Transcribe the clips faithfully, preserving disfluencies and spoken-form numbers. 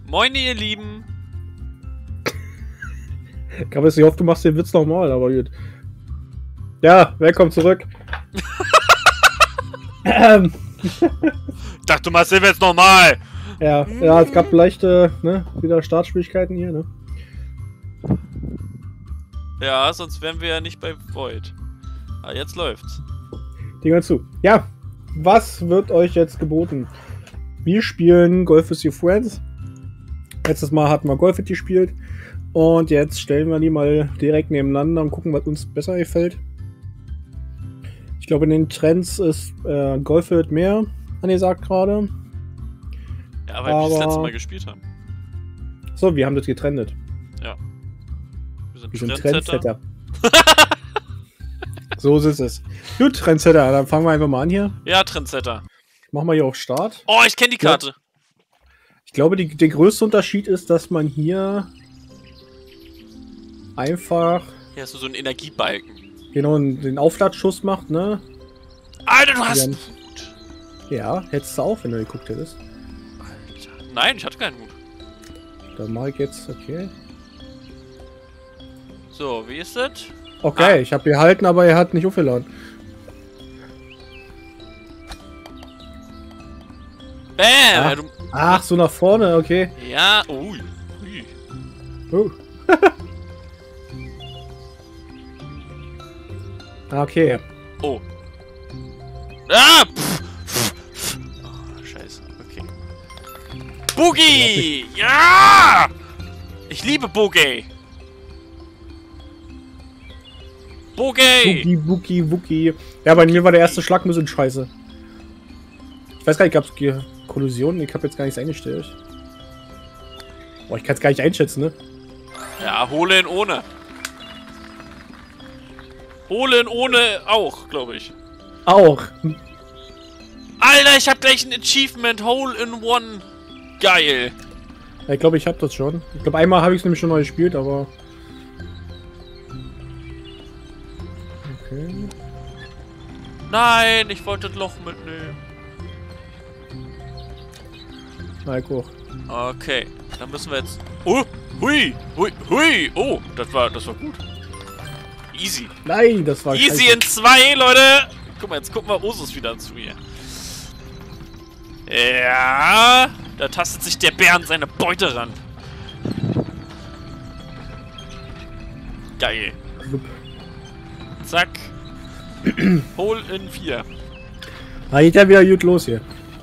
Moin, ihr Lieben. Ich habe jetzt nicht oft, du machst den Witz nochmal, aber gut. Ja, willkommen zurück. ähm. Ich dachte, du machst den Witz nochmal. Ja, ja, es gab leichte, ne, wieder Startschwierigkeiten hier, ne? Ja, sonst wären wir ja nicht bei Void. Aber jetzt läuft's. Die gehören zu. Ja, was wird euch jetzt geboten? Wir spielen Golf with Your Friends. Letztes Mal hatten wir Golf gespielt. Und jetzt stellen wir die mal direkt nebeneinander und gucken, was uns besser gefällt. Ich glaube, in den Trends ist äh, Golf wird mehr angesagt gerade. Ja, weil wir das letzte Mal gespielt haben. So, wir haben das getrennt. Ja. Wir sind, wir sind Trendsetter. Trendsetter. So ist es. Gut, Trendsetter, dann fangen wir einfach mal an hier. Ja, Trendsetter. Machen wir hier auf Start. Oh, ich kenne die Karte. Ja. Ich glaube, die, der größte Unterschied ist, dass man hier einfach... Hier hast du so einen Energiebalken. Genau, den Aufladsschuss macht, ne? Alter, du hast... Dann, ja, hättest du auch, wenn du geguckt hättest. Alter. Nein, ich hatte keinen Hut. Dann mache ich jetzt, okay. So, wie ist das? Okay, ah. ich habe gehalten, aber er hat nicht aufgeladen. Bam! Ach, du, ach, so nach vorne, okay. Ja, ui. Ui. Oh. Okay. Oh. Ah! Pff, pff, pff. Oh, scheiße. Okay. Boogie! Ja! Ich liebe Boogie! Boogie! Boogie, Boogie, Woogie. Ja, bei mir war der erste Schlag ein bisschen scheiße. Ich weiß gar nicht, gab es Kollisionen? Ich habe jetzt gar nichts eingestellt. Boah, ich kann es gar nicht einschätzen, ne? Ja, holen ohne. Holen ohne auch, glaube ich. Auch. Alter, ich habe gleich ein Achievement. Hole in One. Geil. Ja, ich glaube, ich habe das schon. Ich glaube, einmal habe ich es nämlich schon mal gespielt, aber... Okay. Nein, ich wollte das Loch mitnehmen. Na, ich auch. Okay, dann müssen wir jetzt... Oh, hui, hui, hui. Oh, das war, das war gut. Easy. Nein, das war Easy scheiße. in zwei, Leute. Guck mal, jetzt gucken wir Osus wieder zu mir. Ja, da tastet sich der Bär an seine Beute ran. Geil. Zack. Hole in vier. Da geht ja wieder gut los hier.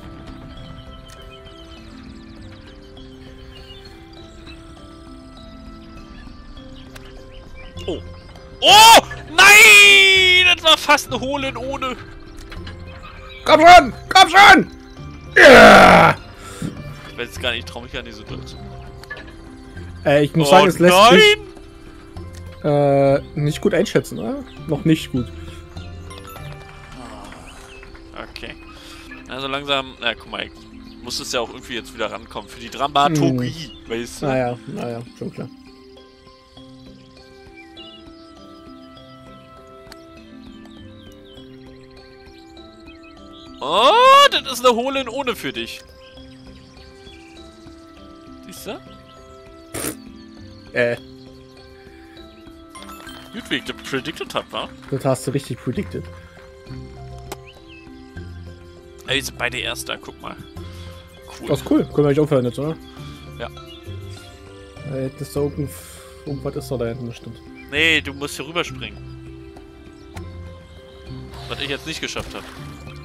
Oh. Oh! Nein! Das war fast ein Holen ohne. Komm schon! Komm schon! Ja! Ich weiß jetzt gar nicht, ich traue mich an die Situation. Äh, ich muss oh, sagen, es lässt nein! sich äh, nicht gut einschätzen, oder? Noch nicht gut. Okay. Also langsam, na guck mal, ich muss es ja auch irgendwie jetzt wieder rankommen für die Dramaturgie, hm. weißt du? Naja, naja, schon klar. Oh, das ist eine Holen ohne für dich. Siehst du? Äh. Gut, wie ich das predicted hab, wa? Das hast du richtig predicted. Ey, die sind beide Erster, guck mal. Cool. Das ist cool. Können wir nicht aufhören jetzt, oder? Ja. Äh, das ist da irgend... Irgendwas ist da da hinten, das stimmt. Nee, du musst hier rüberspringen. Was ich jetzt nicht geschafft habe.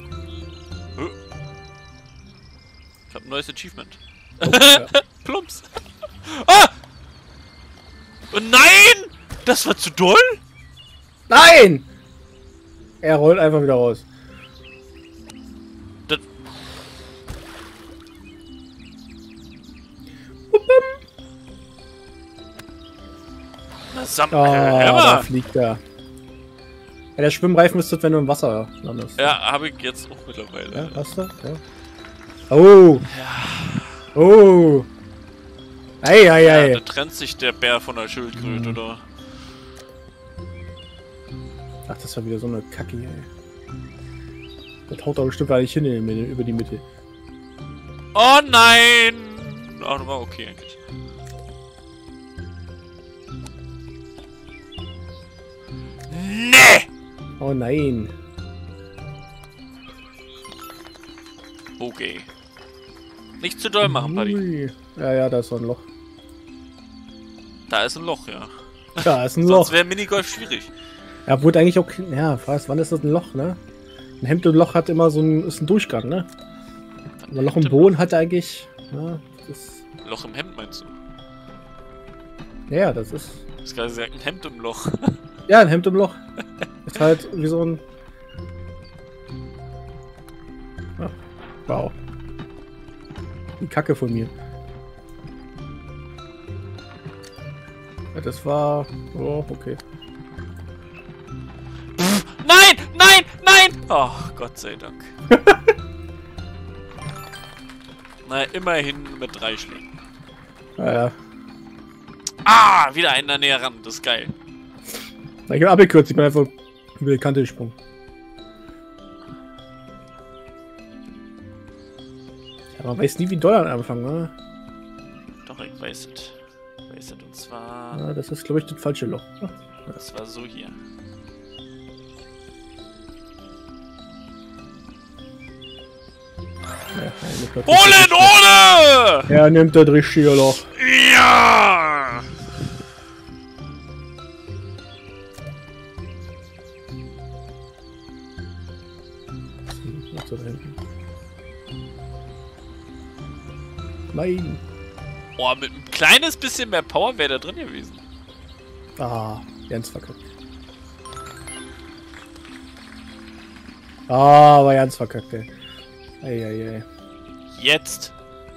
Ich hab ein neues Achievement. Oh, ja. Plumps. Ah! Oh nein! Das war zu doll? Nein! Er rollt einfach wieder raus. Das Na, Sam Oh, äh, da fliegt er. Ja, der Schwimmreifen ist das, wenn du im Wasser landest. Ja, habe ich jetzt auch mittlerweile. Ja, hast du? Ja. Oh! Ja. Oh! Ei, ei, ei. Ja, da trennt sich der Bär von der Schildkröte, mhm. da. Ach, das war wieder so eine Kacke, ey. Das haut doch bestimmt gar nicht hin in die Mitte, über die Mitte. Oh nein! Ach, war okay eigentlich. Nee! Oh nein. Okay. Nicht zu doll machen, Buddy. Ui. Ja, ja, da ist so ein Loch. Da ist ein Loch, ja. Da ist ein Sonst Loch. wäre Minigolf schwierig. Ja, wurde eigentlich auch. Ja, was, wann ist das ein Loch, ne? Ein Hemd und Loch hat immer so ein, ist ein Durchgang, ne? Ein Loch im Boden hat eigentlich. Ja, das, Loch im Hemd meinst du? ja, das ist. Du hast gerade gesagt, ein Hemd im Loch. Ja, ein Hemd im Loch. Ist halt wie so ein. Ja, wow. Die Kacke von mir. Ja, das war. Oh, okay. Nein! Nein! Nein! Oh, Gott sei Dank. Na, immerhin mit drei Schlägen. Naja. Ah! Wieder einer näher ran. Das ist geil. Ich bin abgekürzt, ich bin einfach über die Kante gesprungen. Ja, man weiß nie, wie doll am Anfang, ne? Doch, ich weiß es. Ich weiß es. Und zwar... Ja, das ist, glaube ich, das falsche Loch. Das war so hier. Ja, Holen ohne! Er nimmt das richtige Loch. Ja! Nein. Boah, mit ein kleines bisschen mehr Power wäre da drin gewesen. Ah, ganz verkackt. Ah, war ganz verkackt, ey. Eieiei. Jetzt.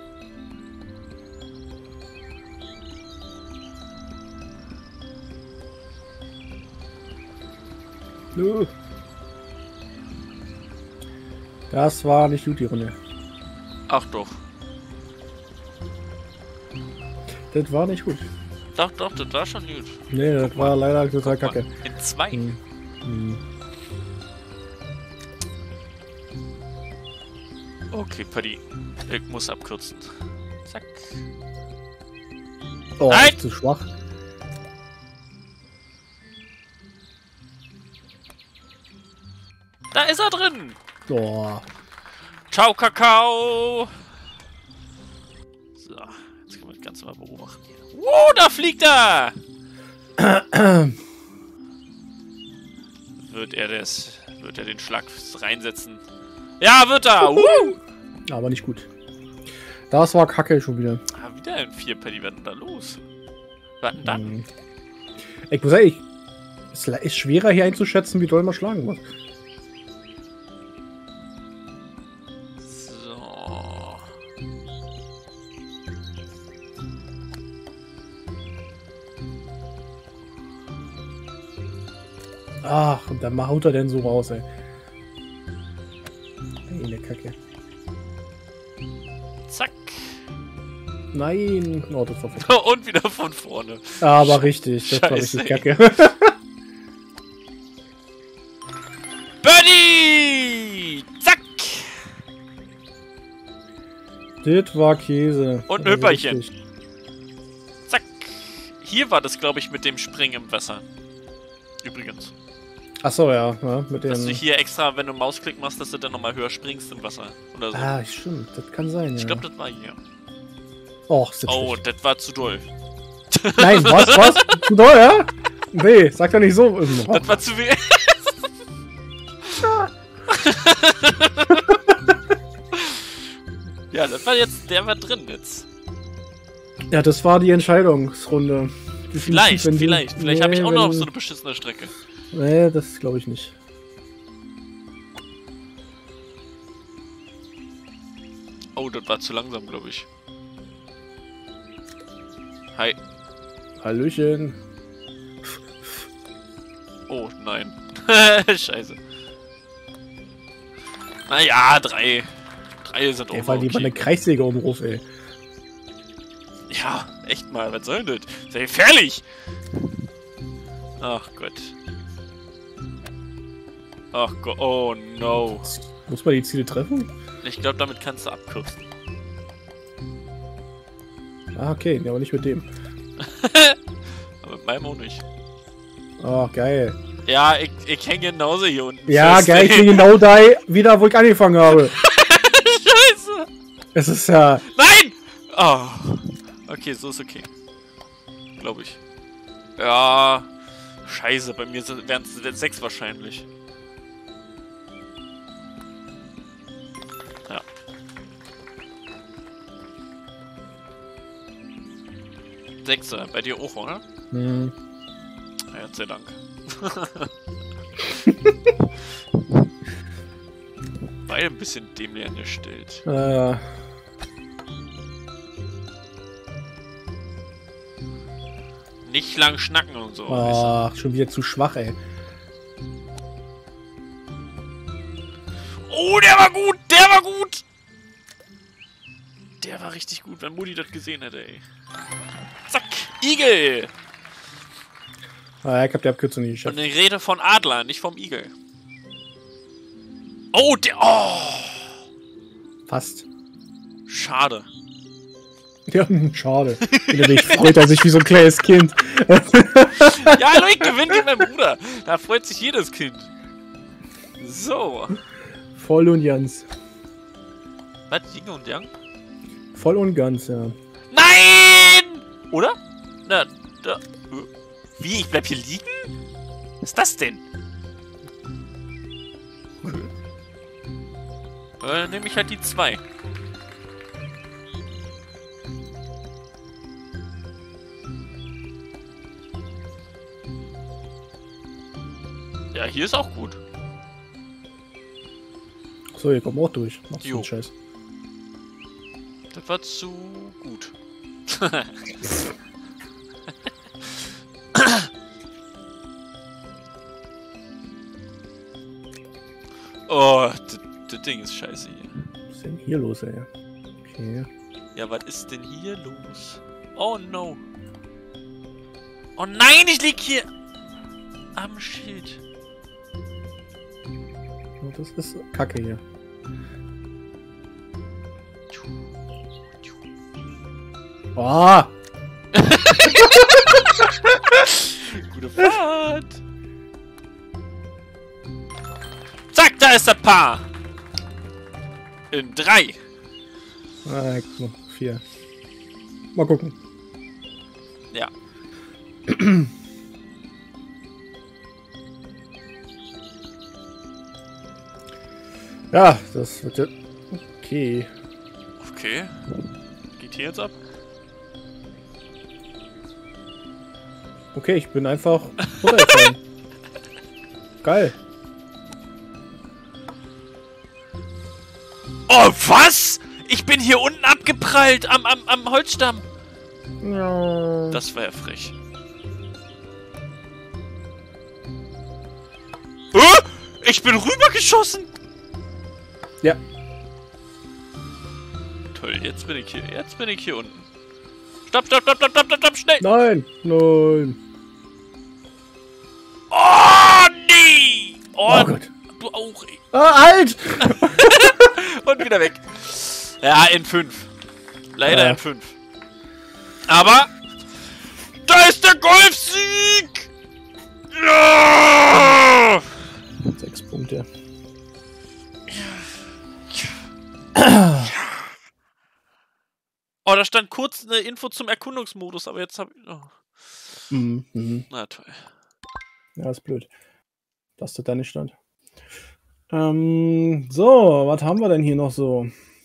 Nö. Das war nicht gut, die Runde. Ach doch. Das war nicht gut. Doch, doch, das war schon gut. Nee, das war leider total kacke. In zwei. Hm. Hm. Okay, Paddy. Ich muss abkürzen. Zack. Oh, Nein! ist zu schwach. Da ist er drin! Oh. Ciao, Kakao! So, jetzt können wir das Ganze mal beobachten. Uh, da fliegt er! Wird er das... Wird er den Schlag reinsetzen? Ja, wird er! Uh! Aber nicht gut. Das war kacke schon wieder. Ah, wieder ein vier Paddy. Was ist denn da los? Was denn dann? Hm. Ich muss sagen, ich, es ist schwerer hier einzuschätzen, wie doll man schlagen muss. So. Ach, und dann haut er denn so raus, ey. Ey, ne Kacke. Zack. Nein. Oh, das war verkackt. Und wieder von vorne. Aber richtig, das war Scheiße, richtig ey. kacke. Birdie! Zack! Das war Käse. Und ein Also Hüpperchen. richtig. Zack. Hier war das, glaube ich, mit dem Springen im Wasser. Übrigens. Achso, ja, ja, mit Dass du dem. hier extra, wenn du Mausklick machst, dass du dann nochmal höher springst im Wasser. Oder so. Ah, stimmt, das kann sein, Ich ja. glaube, das war hier. Och, ist das Oh, schlecht. das war zu doll. Nein, was, was? Zu doll, ja? Nee, sag doch nicht so. Das war zu wenig. Ja, das war jetzt, der war drin jetzt. Ja, das war die Entscheidungsrunde. Definitiv, Vielleicht, wenn die- vielleicht. Vielleicht nee, habe ich auch wenn- noch so eine beschissene Strecke. Nee, das glaube ich nicht. Oh, das war zu langsam, glaube ich. Hi. Hallöchen. Oh, nein. Scheiße. Naja, drei. Drei sind auch Ey, weil die okay. war eine Kreissäge um den Ruf, ey. Ja, echt mal, was soll denn das? Sehr gefährlich! Ach Gott. Ach Gott, oh no. Muss man die Ziele treffen? Ich glaube, damit kannst du abkürzen. Ah, okay, ja, aber nicht mit dem. Aber mit meinem auch nicht. Oh, geil. Ja, ich, ich hänge genauso hier unten. Ja, fest, geil, ich ey. bin genau da wieder, wo ich angefangen habe. Scheiße! Es ist ja... Nein! Oh. Okay, so ist okay. Glaube ich. Ja. Scheiße, bei mir wären es sechs wahrscheinlich. Ja. Sechs, bei dir auch, oder? Hm. Ja, Gott sei Dank. Beide ein bisschen dämlich angestellt. Äh... Nicht lang schnacken und so. Ach, schon wieder zu schwach, ey. Oh, der war gut! Der war gut! Der war richtig gut, wenn Mutti das gesehen hätte, ey. Zack! Igel! Ah, ich hab die Abkürzung nicht Und geschafft. eine Rede von Adler, nicht vom Igel. Oh, der... Oh! Fast. Schade. Ja, schade. Innerlich freut er sich wie so ein kleines Kind. Ja, hallo, ich gewinne gegen meinen Bruder. Da freut sich jedes Kind. So. Voll und ganz. Was? Yin und Yang? Voll und ganz, ja. Nein! Oder? Na, da... Wie? Ich bleib hier liegen? Was ist das denn? Okay. Äh, dann nehme ich halt die zwei. Ja, hier ist auch gut. So, hier kommen wir auch durch. Machst du Jo. den Scheiß. Das war zu gut. Oh, das, das Ding ist scheiße hier. Was ist denn hier los, ey? Okay. Ja, was ist denn hier los? Oh no. Oh nein, ich lieg hier am Schild. Oh, das ist Kacke hier. Oh! Gute Fahrt. Zack, da ist das Paar. In drei. Ah, guck mal, vier. Mal gucken. Ja. Ja, das wird ja... Okay. Okay. Geht hier jetzt ab? Okay, ich bin einfach runtergefallen. Geil. Oh, was? Ich bin hier unten abgeprallt am, am, am Holzstamm. Ja. Das war ja frech. Äh, ich bin rübergeschossen. Ja. Toll, jetzt bin ich hier. Jetzt bin ich hier unten. Stopp, stopp, stopp, stopp, stopp, stopp, stopp, schnell. Nein, nein. Oh, nee. Oh, Oh Gott. du auch, ey. Ah, alt! Und wieder weg. Ja, in fünf. Leider Ja. in fünf. Aber da ist der Golfsieg! Ja! Sechs Punkte. Oh, da stand kurz eine Info zum Erkundungsmodus, aber jetzt habe ich... Oh. Mhm. Mhm. Na toll. Ja, ist blöd. Dass das da nicht stand. Ähm, so, was haben wir denn hier noch so?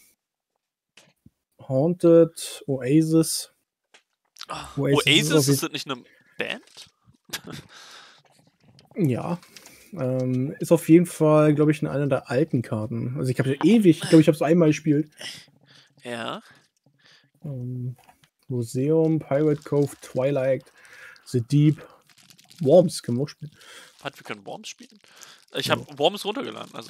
Haunted, Oasis. Oasis, ist Oasis auf ist das nicht eine Band? Ja. Ähm, ist auf jeden Fall, glaube ich, in einer der alten Karten. Also ich habe ja ewig, ich glaube, ich habe es einmal gespielt. Ja. Ähm, Museum, Pirate Cove, Twilight, The Deep, Worms können wir auch spielen. Warte, wir können Worms spielen? Ich habe Worms runtergeladen, also.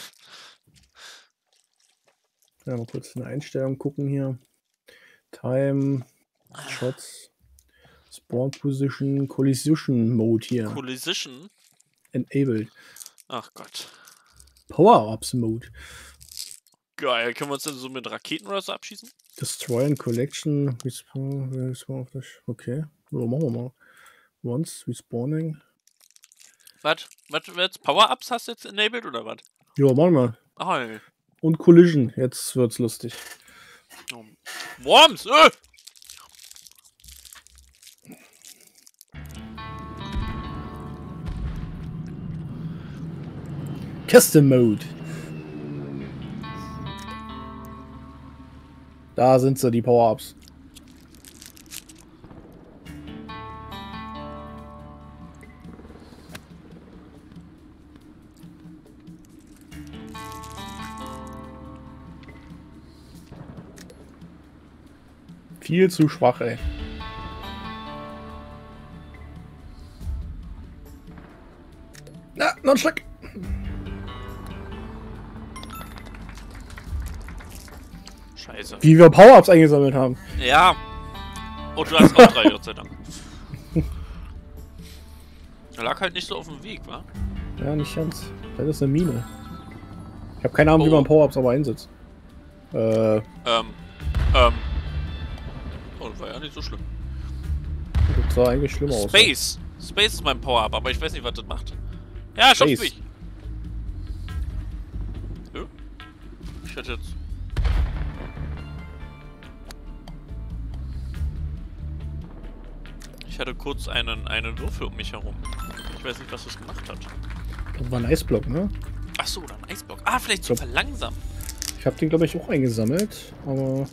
Ja, mal kurz eine Einstellung gucken hier. Time, Shots, Spawn Position, Collision Mode hier. Collision? Enabled. Ach Gott. Power-Ups Mode. Geil, können wir uns denn so mit Raketen oder so abschießen? Destroy and Collection. Respawn, respawn okay. Ja, machen wir mal. Once respawning. Was? Was? Was? Power-Ups hast du jetzt enabled oder was? Ja, machen wir. Oh, ey. Und Collision. Jetzt wird's lustig. Worms! Äh! Custom Mode. Da sind sie, die Power-Ups. Viel zu schwach, ey. Na, noch ein Schlag. Scheiße. Wie wir Power-Ups eingesammelt haben. Ja. Und du hast auch drei, Gott sei Dank. Er lag halt nicht so auf dem Weg, wa? Ja, nicht ganz. Das ist eine Mine. Ich habe keine Ahnung, Oh. wie man Power-Ups aber einsetzt. Äh. Ähm. Ähm. Oh, das war ja nicht so schlimm. Das sah eigentlich schlimmer aus. Space. Space ist mein Power-Up, aber ich weiß nicht, was das macht. Ja, schaff's Space. mich. Ja? Ich hätte jetzt... Ich hatte kurz einen, einen Würfel um mich herum. Ich weiß nicht, was das gemacht hat. Das war ein Eisblock, ne? Ach so, oder ein Eisblock. Ah, vielleicht zum Glaub- Verlangsamen. Ich habe den, glaube ich, auch eingesammelt, aber...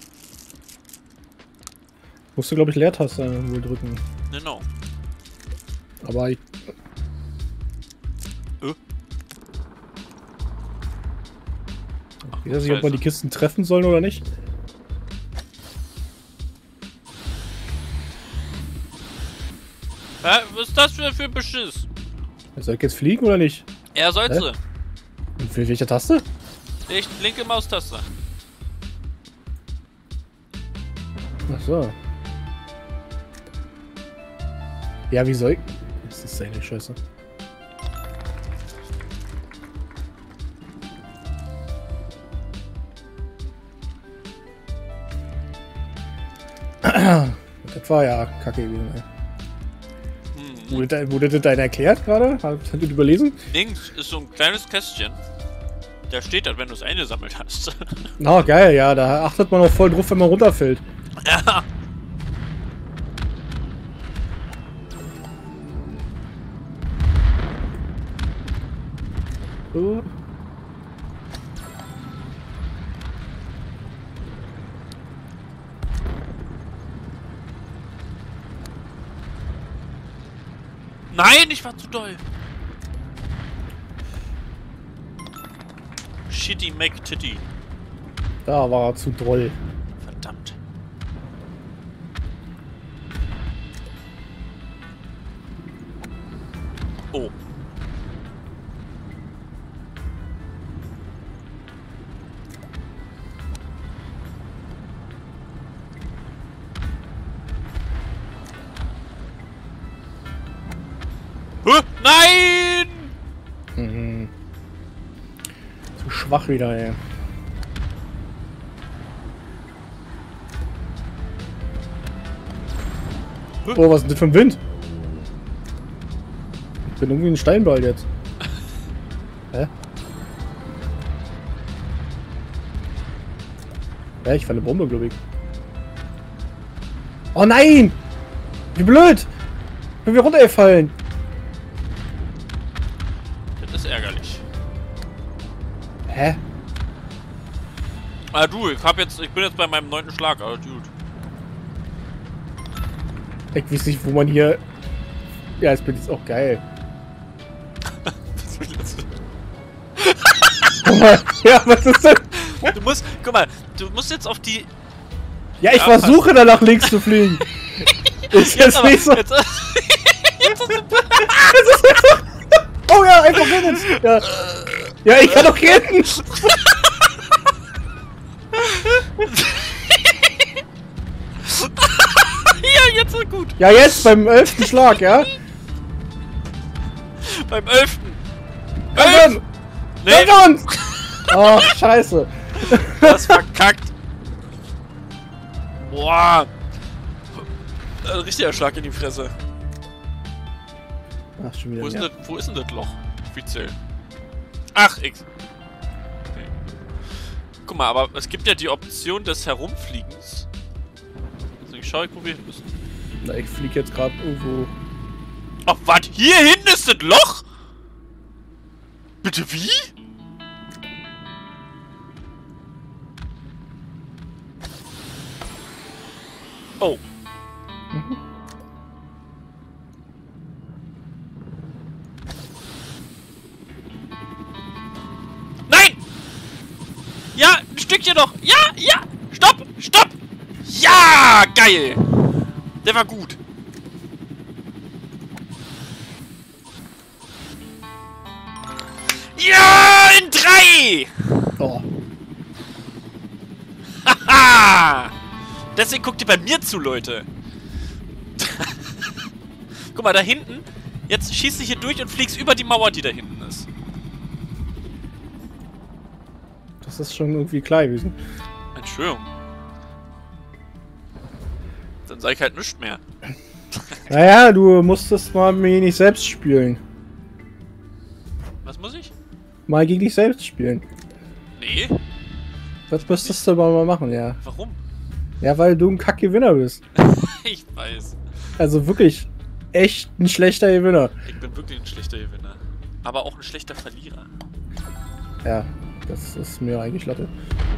Musste, glaube ich, Leertaste wohl drücken. Genau. Aber ich... Äh? Ich weiß nicht, ob wir die Kisten treffen sollen oder nicht. Hä? Was ist das für, für ein Beschiss? Soll ich jetzt fliegen oder nicht? Er sollte. Und für welche Taste? Ich linke Maustaste. Ach so. Ja, wie soll ich... Das ist seine Scheiße. Das war ja kacke gewesen, ey. Hm. Wurde, da, wurde das deiner erklärt gerade? Hat, hat das überlesen? Links ist so ein kleines Kästchen. Da steht dann, wenn du es eingesammelt hast. Na, geil, ja, da achtet man auch voll drauf, wenn man runterfällt. Ja. So. Nein, ich war zu doll. Shitty Mac Titty. Da war er zu doll. Verdammt. Oh. Hä? Nein! Mhm. Zu schwach wieder, ey. Oh, was ist denn das für ein Wind? Ich bin irgendwie ein Steinball jetzt. Hä? Ja, ich fand eine Bombe, glaube ich. Oh nein! Wie blöd! Ich bin wieder runtergefallen. Das ist ärgerlich. Hä? Ah du, ich hab jetzt, ich bin jetzt bei meinem neunten Schlag, aber gut. Ich weiß nicht, wo man hier... Ja, jetzt bin ich auch geil. Was will das? Guck mal. Ja, was ist denn? Du musst, guck mal, du musst jetzt auf die... Ja, ich Ja, versuche da nach links zu fliegen. Ist jetzt aber- nicht so... Jetzt, jetzt ist Oh ja, einfach rennen. Ja, ja ich kann doch rennen. ja, jetzt ist gut. Ja, jetzt beim elften Schlag, ja? Beim elften. Komm schon! Nee, Komm schon! Oh, scheiße. Du hast verkackt. Boah. Ein richtiger Schlag in die Fresse. Ach, schon wieder. Wo ist, Ja. denn das, wo ist denn das Loch? Offiziell. Ach, X. Okay. Guck mal, aber es gibt ja die Option des Herumfliegens. Also ich schau, wo wir hin müssen. Na, ich fliege jetzt gerade irgendwo. Ach, was? Hier hinten ist das Loch? Bitte wie? Oh. Mhm. Nein! Ja, ein Stückchen noch. Ja, ja. Stopp, stopp. Ja, geil. Der war gut. Ja, in drei. Oh. Haha. Deswegen guckt ihr bei mir zu, Leute. Guck mal, da hinten. Jetzt schießt du hier durch und fliegst über die Mauer, die da hinten ist. Das ist schon irgendwie klar gewesen. Entschuldigung. Dann sag ich halt nichts mehr. Naja, du musstest mal mit mir nicht selbst spielen. Was muss ich? Mal gegen dich selbst spielen. Nee. Das müsstest du aber mal machen, ja. Warum? Ja, weil du ein Kack-Gewinner bist. Ich weiß. Also wirklich echt ein schlechter Gewinner. Ich bin wirklich ein schlechter Gewinner. Aber auch ein schlechter Verlierer. Ja, das ist mir eigentlich Latte.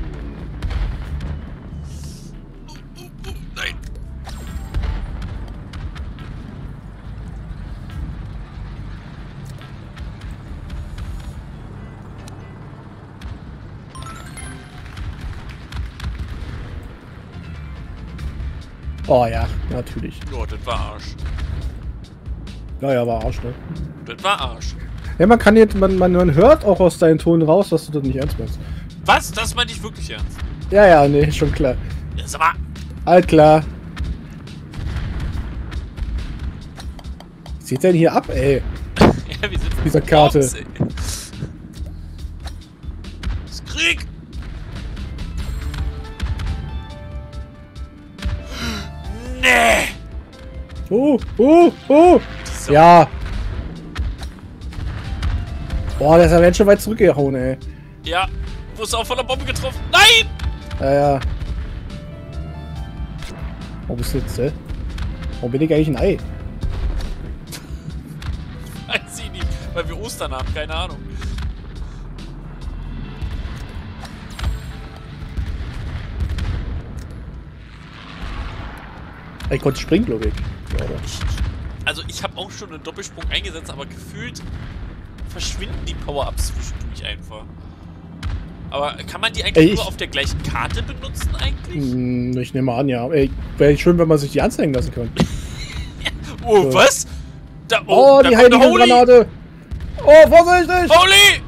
Nein. Oh ja, natürlich. Oh, das war Arsch. Ja, ja, war Arsch, ne? Das war Arsch. Ja, man kann jetzt, man, man, man hört auch aus deinen Tonen raus, dass du das nicht ernst meinst. Was? Das meinte ich wirklich ernst. Ja, ja, nee, schon klar. Ja, sag mal. Alt klar. Was sieht denn hier ab, ey? Ja, wir sind Dieser Karte. Morgens, ey. Das ist Krieg. Nee. Oh, oh, oh. So. Ja. Boah, der ist ja ganz schön weit zurückgehauen, ey. Ja. Wo ist auch von der Bombe getroffen? Nein! Ja, ja. Wo bist du jetzt, ey? Wo bin ich eigentlich ein Ei? Weiß ich nicht. Weil wir Ostern haben. Keine Ahnung. Ich konnte springen, glaube ich. Ja, oder? Also ich habe auch schon einen Doppelsprung eingesetzt, aber gefühlt verschwinden die Power-Ups zwischendurch einfach. Aber kann man die eigentlich Ey, nur auf der gleichen Karte benutzen eigentlich? Hm, ich nehme an, ja. Ey, wäre schön, wenn man sich die anzeigen lassen kann. Oh, So. was? Da, Oh, da die kommt eine heilige Holy! Granate! Oh, vorsichtig! Holy!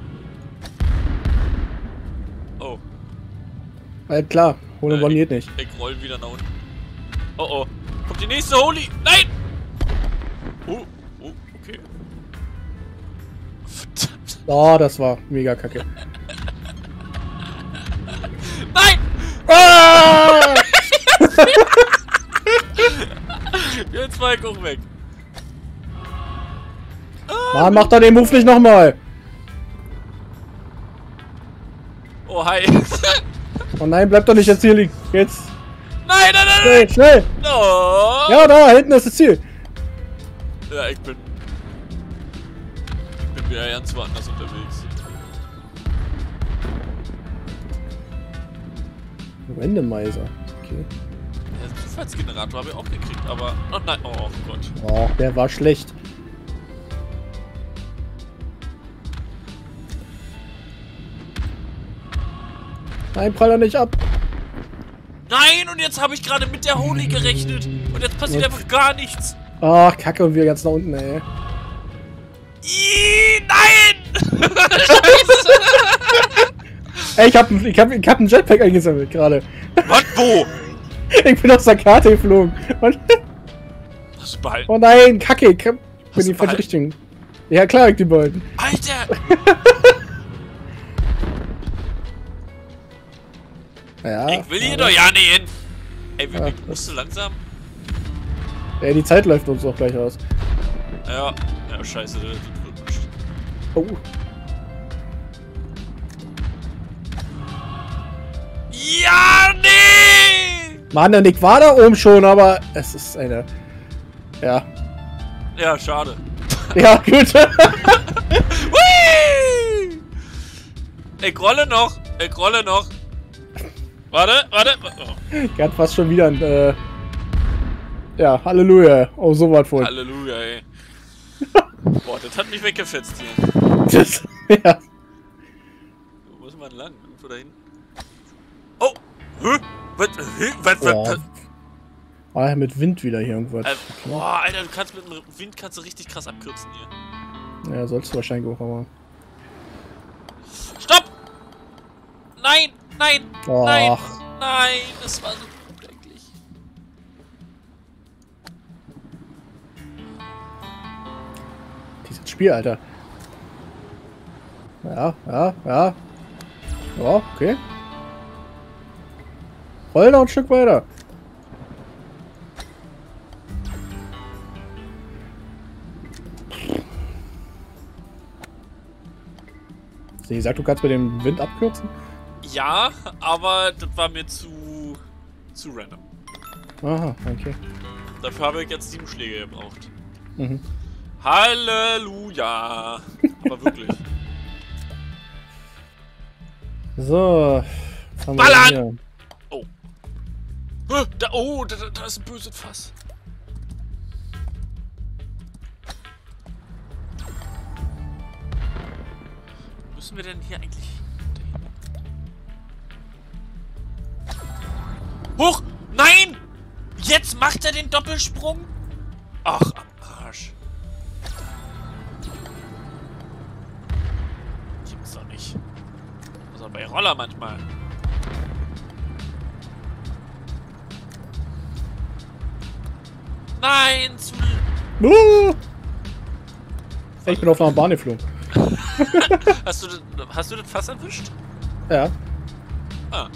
Oh. Ja, klar, ohne Äh, One ich- geht nicht. Ich roll wieder nach unten. Oh oh. Kommt die nächste Holy! Nein! Oh, oh, okay. Verdammt. Oh, das war mega kacke. Nein! Ah! Jetzt war ich auch weg. Mann, mach doch den Move nicht nochmal! Oh, hi. Oh nein, bleib doch nicht jetzt hier liegen. Jetzt. Nein, nein, nein, Schnell, nein! schnell! Oh. Ja, da, hinten ist das Ziel. Ja, ich bin... Ich bin wieder ganz woanders unterwegs. Randomizer. Okay. Der Zufallsgenerator habe ich auch gekriegt, aber... Oh nein, oh Gott. Oh, der war schlecht. Nein, prall doch nicht ab. Nein, und jetzt habe ich gerade mit der Holy gerechnet. Und jetzt passiert Und- einfach gar nichts. Ach, kacke, und wir ganz nach unten, ey. Ih, nein! Ey, ich hab, ich hab, ich hab einen Jetpack eingesammelt gerade. Was, wo? Ich bin aus der Karte geflogen. Und, Hast du behalten? oh nein, kacke, ich hab- bin Hast in die du falsche behalten? Richtung. Ja, klar, ich die beiden. Alter! Ja, ich will hier doch ja nicht hin. Ey, wie Ja, musst du langsam? Ja, die Zeit läuft uns auch gleich aus. Ja, ja, scheiße, das wird nicht. Oh. Ja, nee! Mann, der Nick war da oben schon, aber es ist eine... Ja. Ja, schade. Ja, gut. Hui! Ich rolle noch, ich rolle noch. Warte, warte. Oh. Er hat fast schon wieder ein... Äh ja, Halleluja. Oh, so was wohl. Halleluja, ey. Boah, das hat mich weggefetzt hier. Das, ja. Wo muss man lang? Irgendwo dahin? Oh! Hä? Was? Hä? Was? Was? Boah. was? Ah, mit Wind wieder hier irgendwas. Äh, boah, Alter, du kannst mit dem Wind kannst du richtig krass abkürzen hier. Ja, sollst du wahrscheinlich auch, aber... Stopp! Nein! Nein! Och. Nein! Nein! Das war so gut eigentlich. Dieses Spiel, Alter. Ja, ja, ja. Ja, okay. Roll noch ein Stück weiter. Hast du gesagt, du kannst mit dem Wind abkürzen? Ja, aber das war mir zu... zu random. Aha, okay. Dafür habe ich jetzt sieben Schläge gebraucht. Mhm. Halleluja! Aber wirklich. So. Was haben wir Ballern! denn hier? Oh. Hä? Da, oh, da, da ist ein böses Fass. Wo müssen wir denn hier eigentlich dahin? Hoch! Nein! Jetzt macht er den Doppelsprung? Ach, am Arsch. Gibt's doch nicht. Also bei Roller manchmal. Nein, zu... Uh! Ich bin auf einer Bahn geflogen. Hast du, das, hast du das Fass erwischt? Ja. Ah.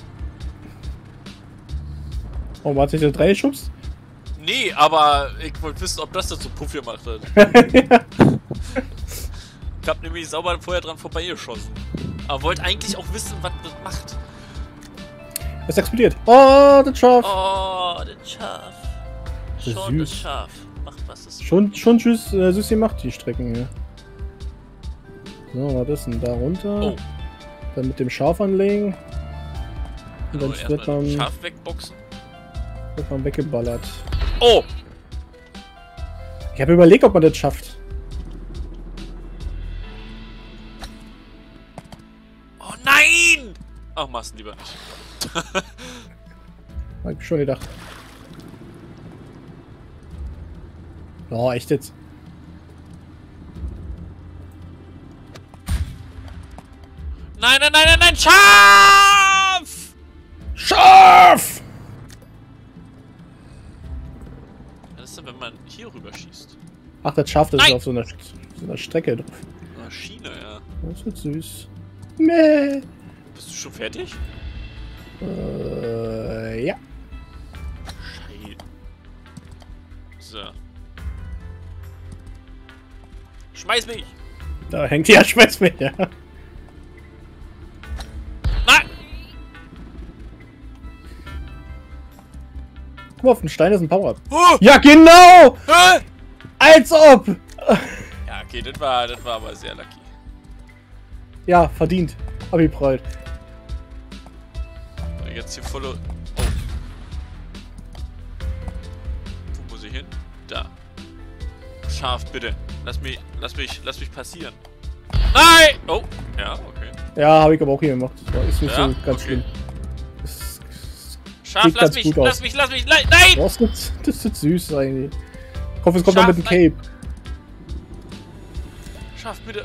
Warum hat sich das reingeschubst? Nee, aber ich wollte wissen, ob das das so Puff gemacht hat. Ja. Ich hab nämlich sauber vorher dran vorbeigeschossen. Aber wollte eigentlich auch wissen, was das macht. Es explodiert. Oh, das Schaf. Oh, das Schaf. Das ist Schon das süß. Schaf. Macht was das Schon, schon tschüss, äh, süß gemacht, die Strecken hier. So, was ist denn da runter? Oh. Dann mit dem Schaf anlegen. Und dann Also wird erstmal das man, Schaf wegboxen. wird man weggeballert. Oh! Ich habe überlegt, ob man das schafft. Oh nein! Ach, mach's lieber nicht. Hab ich schon gedacht. Oh, echt jetzt? Nein, nein, nein, nein, nein! Schaf! Schaf! Was ist denn, wenn man hier rüber schießt? Ach, das Schaf, das Nein! ist auf so einer, so einer Strecke drauf. Ah, Schiene, ja. Das wird süß. Meh. Bist du schon fertig? Äh, ja. Scheiße. So. Schmeiß mich! Da hängt die ja Schweiß mit, ja. Nein! Guck mal, auf den Stein ist ein Power-Up. Oh! Ja, genau! Hä? Als ob! Ja, okay, das war, das war aber sehr lucky. Ja, verdient. Abgeprallt. Jetzt hier volle... Oh. Wo muss ich hin? Da. Scharf, bitte. Lass mich, lass mich, lass mich passieren. Nein! Oh, ja, okay. Ja, habe ich aber auch hier gemacht. Das war- ist nicht Ja? so ganz Okay. schlimm. Das, das, Scharf, Sieht lass ganz mich, gut lass aus. mich, lass mich, nein! Nein! das, ist, das ist süß eigentlich. Ich hoffe, es kommt noch Scharf, mit dem Cape. Scharf, bitte.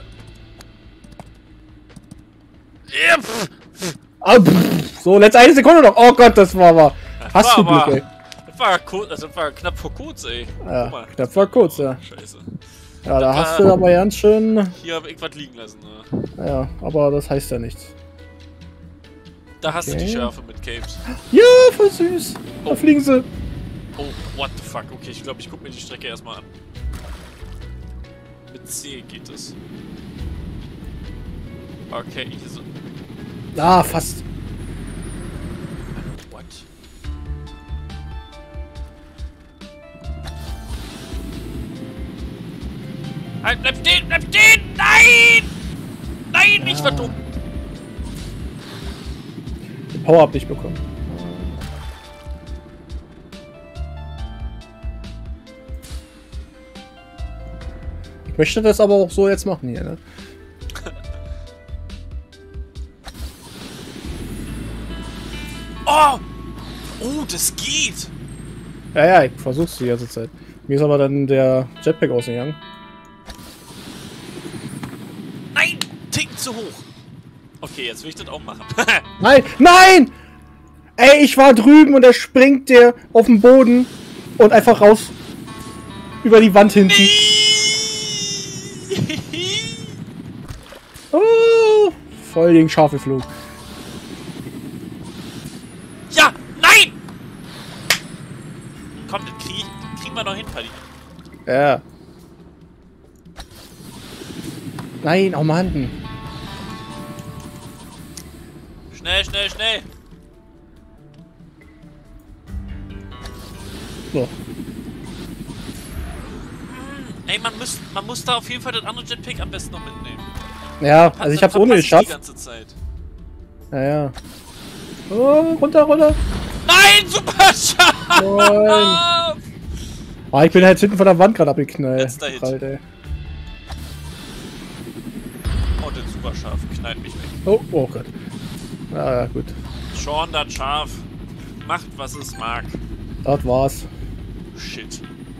Ja, pff. Ah, pff. So, letzte eine Sekunde noch. Oh Gott, das war aber. Hast war du Glück, aber- ey. Das war kurz, also das war knapp vor kurz, ey. Ja, Guck mal. knapp vor kurz, ja. Scheiße. Ja, da Das hast war- du aber ganz schön. Hier habe ich was liegen lassen, ne? Ja, aber das heißt ja nichts. Da hast Okay. du die Schärfe mit Capes. Ja, voll süß. Da Oh. fliegen sie. Oh, what the fuck. Okay, ich glaube, ich gucke mir die Strecke erstmal an. Mit C geht es. Okay, hier so. Ah, fast. What? Halt, bleib stehen, bleib stehen! Nein! Nein, ich Ja. war dumm! Den Power-Up nicht bekommen. Ich möchte das aber auch so jetzt machen hier, ne? Oh! Oh, das geht! Ja, ja, ich versuch's die ganze Zeit. Mir ist aber dann der Jetpack ausgegangen. Nein! Tick zu hoch! Okay, jetzt will ich das auch machen. Nein! Nein! Ey, ich war drüben und da springt der auf den Boden und einfach raus über die Wand hinten. Oh, voll den Schaufelflug. Ja! Nein! Komm, das krieg ich, das kriegen wir noch hin, Paddy. Ja. Nein, oh Mann. Schnell, schnell, schnell! So. Ey, man muss, man muss da auf jeden Fall das andere Jetpack am besten noch mitnehmen. Ja, also ich Dann hab's ohne verpasse ich die geschafft. ganze Zeit. Ja, ja. Oh, runter, runter. Nein, super scharf! Nein. Ah, ich bin halt hinten von der Wand gerade abgeknallt. Letzter Hit. Halt, ey. Oh, den super scharf knallt mich weg. Oh, oh Gott. Ja, ja, gut. Sean, das Schaf macht, was es mag. Das war's. Shit.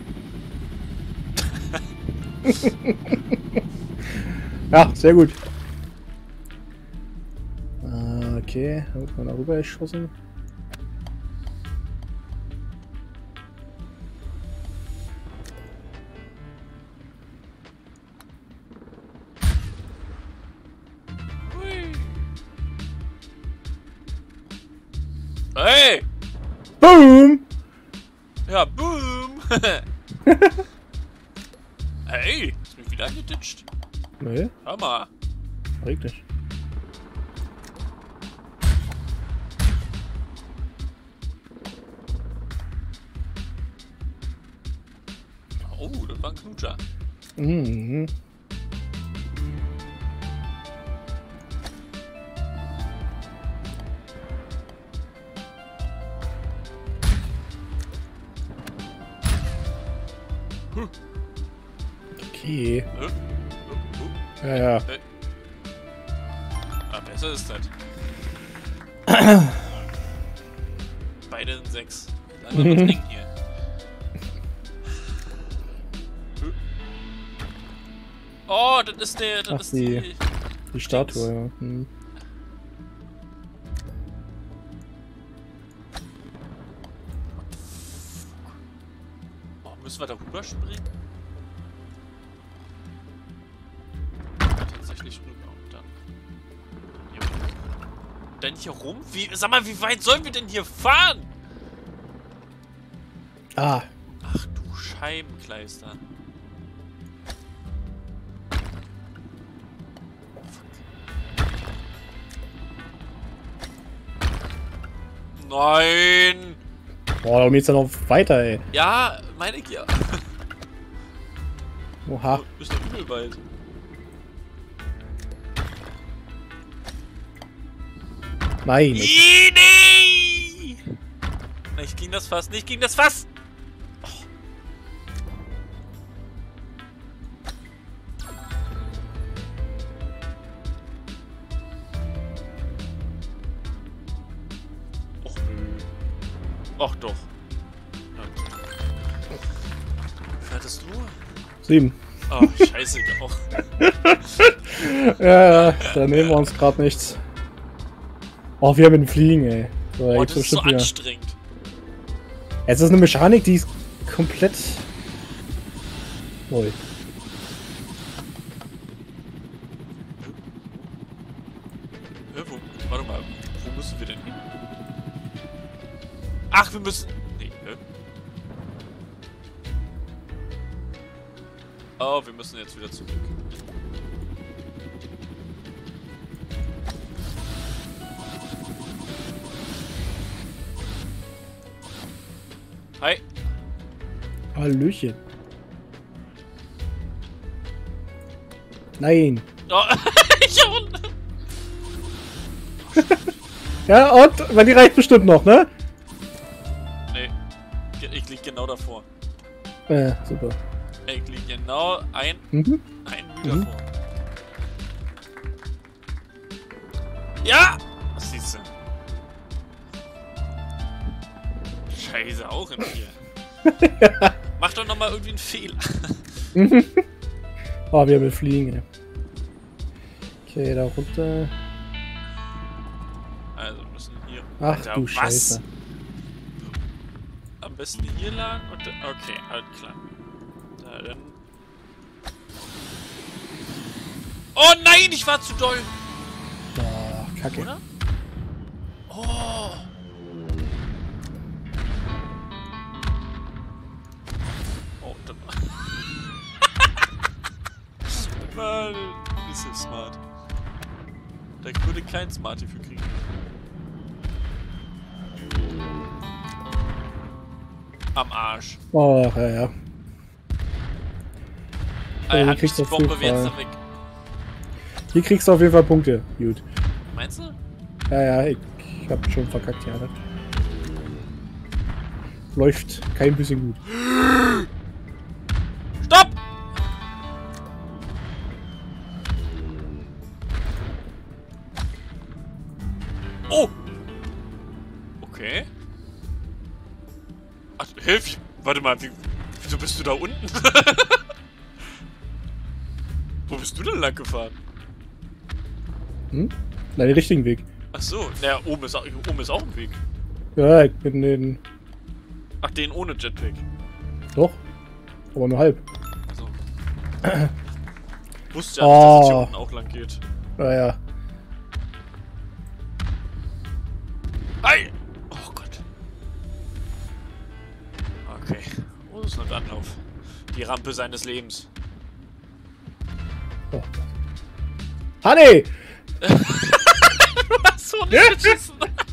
Ja, sehr gut. Ah, okay, da wird man da rüber geschossen. Hui. Hey! Boom! Ja, boom! Hey, ist mich wieder angeditscht. Nee, Hör mal. eigentlich. Oh, das war ein Knutscher. Mhm. Hm. Okay. Äh? Oh, oh. Ja, ja. Äh. Ah, besser ist das. Beide in sechs. Lange wird's eng hier. Äh. Oh, das ist der, das Ach, ist die- die... Die Statue, ja. Hm. Oh, müssen wir da rüberspringen? Tatsächlich rüber und dann... Hier rum. Dann hier rum? Wie, sag mal, wie weit sollen wir denn hier fahren? Ah, Ach du Scheibenkleister. Nein! boah, darum geht's ja noch weiter, ey. Ja, meine ich ja. Oha. Du bist doch übel weit. Nein. nicht. Ih, nee! Nicht gegen das Fass, nicht gegen das Fass! Oh. Och nö. Ach doch. Ja. Wie hattest du? Sieben. Oh, scheiße, ich auch. Ja, da nehmen wir uns gerade nichts. Oh, wir haben den Fliegen, ey. So, Boah, gibt's das ist so bestimmt wieder. anstrengend. Es ist eine Mechanik, die ist komplett neu. Hä, wo, warte mal, wo müssen wir denn hin? Ach, wir müssen... Nee, ne? Oh, wir müssen jetzt wieder zurück. Hi. Hallöchen. Nein. Oh, ich auch. Ja, und? Weil die reicht bestimmt noch, ne? Nee. Ich lieg genau davor. Äh, super. Ich lieg genau ein... Mhm. ein Mühe Mhm. davor. Ja! Was siehst du? Scheiße, auch in hier. Ja. Mach doch nochmal irgendwie einen Fehler. Oh, wir will fliegen, ey. Okay, da runter. Also, wir müssen hier... Ach Alter, du was? Scheiße. Am besten hier lang und... dann- Okay, alles klar. Da, dann... Oh nein, ich war zu doll! Boah, Kacke. Oder? Oh! Oh, dann... Mann, ist so smart. Da würde kein Smarty für kriegen. Am Arsch. Oh, ja, ja. Ah, er hier hat kriegst die du auf jeden Bombe jetzt Fall- da weg. Hier kriegst du auf jeden Fall Punkte. Gut. Meinst du? Ja, ja, ich, ich hab schon verkackt, ja. Ne? Läuft kein bisschen gut. Stopp! Oh! Okay. Ach, hilf! Warte mal, wie, wieso bist du da unten? Wo bist du denn lang gefahren? Hm? Nein, den richtigen Weg. Ach so, naja, oben ist, auch- oben ist auch ein Weg. Ja, ich bin den. Ach, den ohne Jetpack. Doch. Aber nur halb. Also. Wusste ja nicht, dass es hier Oh. unten auch lang geht. Naja. Ei! Oh Gott. Okay. Oh, das ist ein Anlauf. Die Rampe seines Lebens. Oh. Honey! Was so nicht geschissen?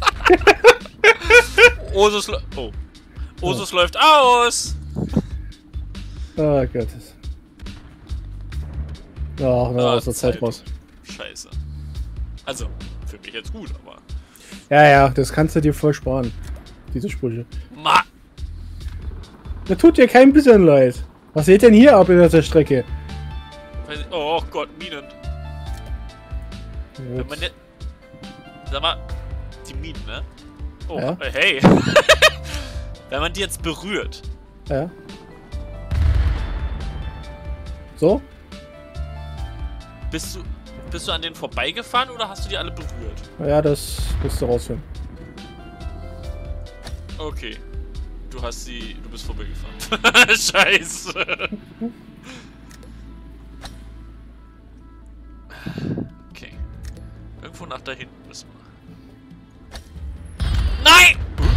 Osus läuft. Oh. Osus Oh. läuft aus! Oh Gott. Ach, na, Ah, aus der Zeit Zeit. raus. Scheiße. Also, für mich jetzt gut, aber. Ja, ja, das kannst du dir voll sparen. Diese Sprüche. Ma! Das tut dir kein bisschen leid. Was geht denn hier ab in der Strecke? Weiß ich- Oh Gott, Minen. Wenn man jetzt. Sag mal, die Minen, ne? Oh, Ja. äh, hey. Wenn man die jetzt berührt. Ja. So? Bist du, bist du an denen vorbeigefahren oder hast du die alle berührt? Ja, das musst du rausfinden. Okay. Du hast sie. Du bist vorbeigefahren. Scheiße. Okay. Irgendwo nach da hinten müssen wir. Nein!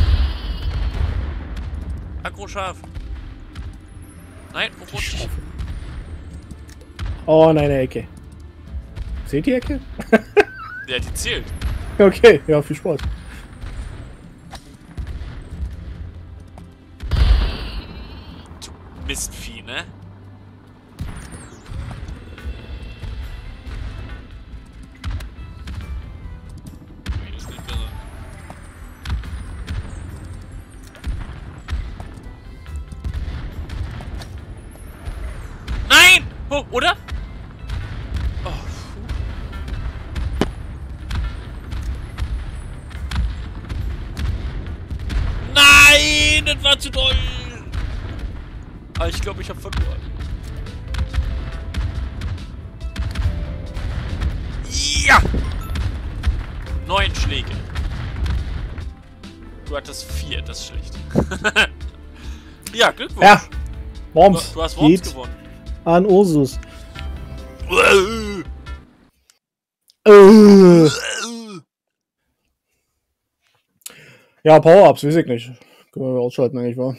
Aggro scharf. Nein, wo rutscht? Oh, nein, eine Ecke. Seht ihr die Ecke? Ja, die zählt. Okay, ja, viel Spaß. Du Mistvieh, ne? Nee, das ist nicht besser. Nein! Oh, oder? Oh, puh. Nein! Das war zu doll! Aber ich glaube, ich habe verloren. Ja! Neun Schläge. Du hattest vier, das ist schlecht. Ja, Glückwunsch. Ja, du, Worms du hast Worms geht gewonnen. an Ursus. Äh. Ja, Power-Ups, weiß ich nicht. Können wir ausschalten eigentlich, wa?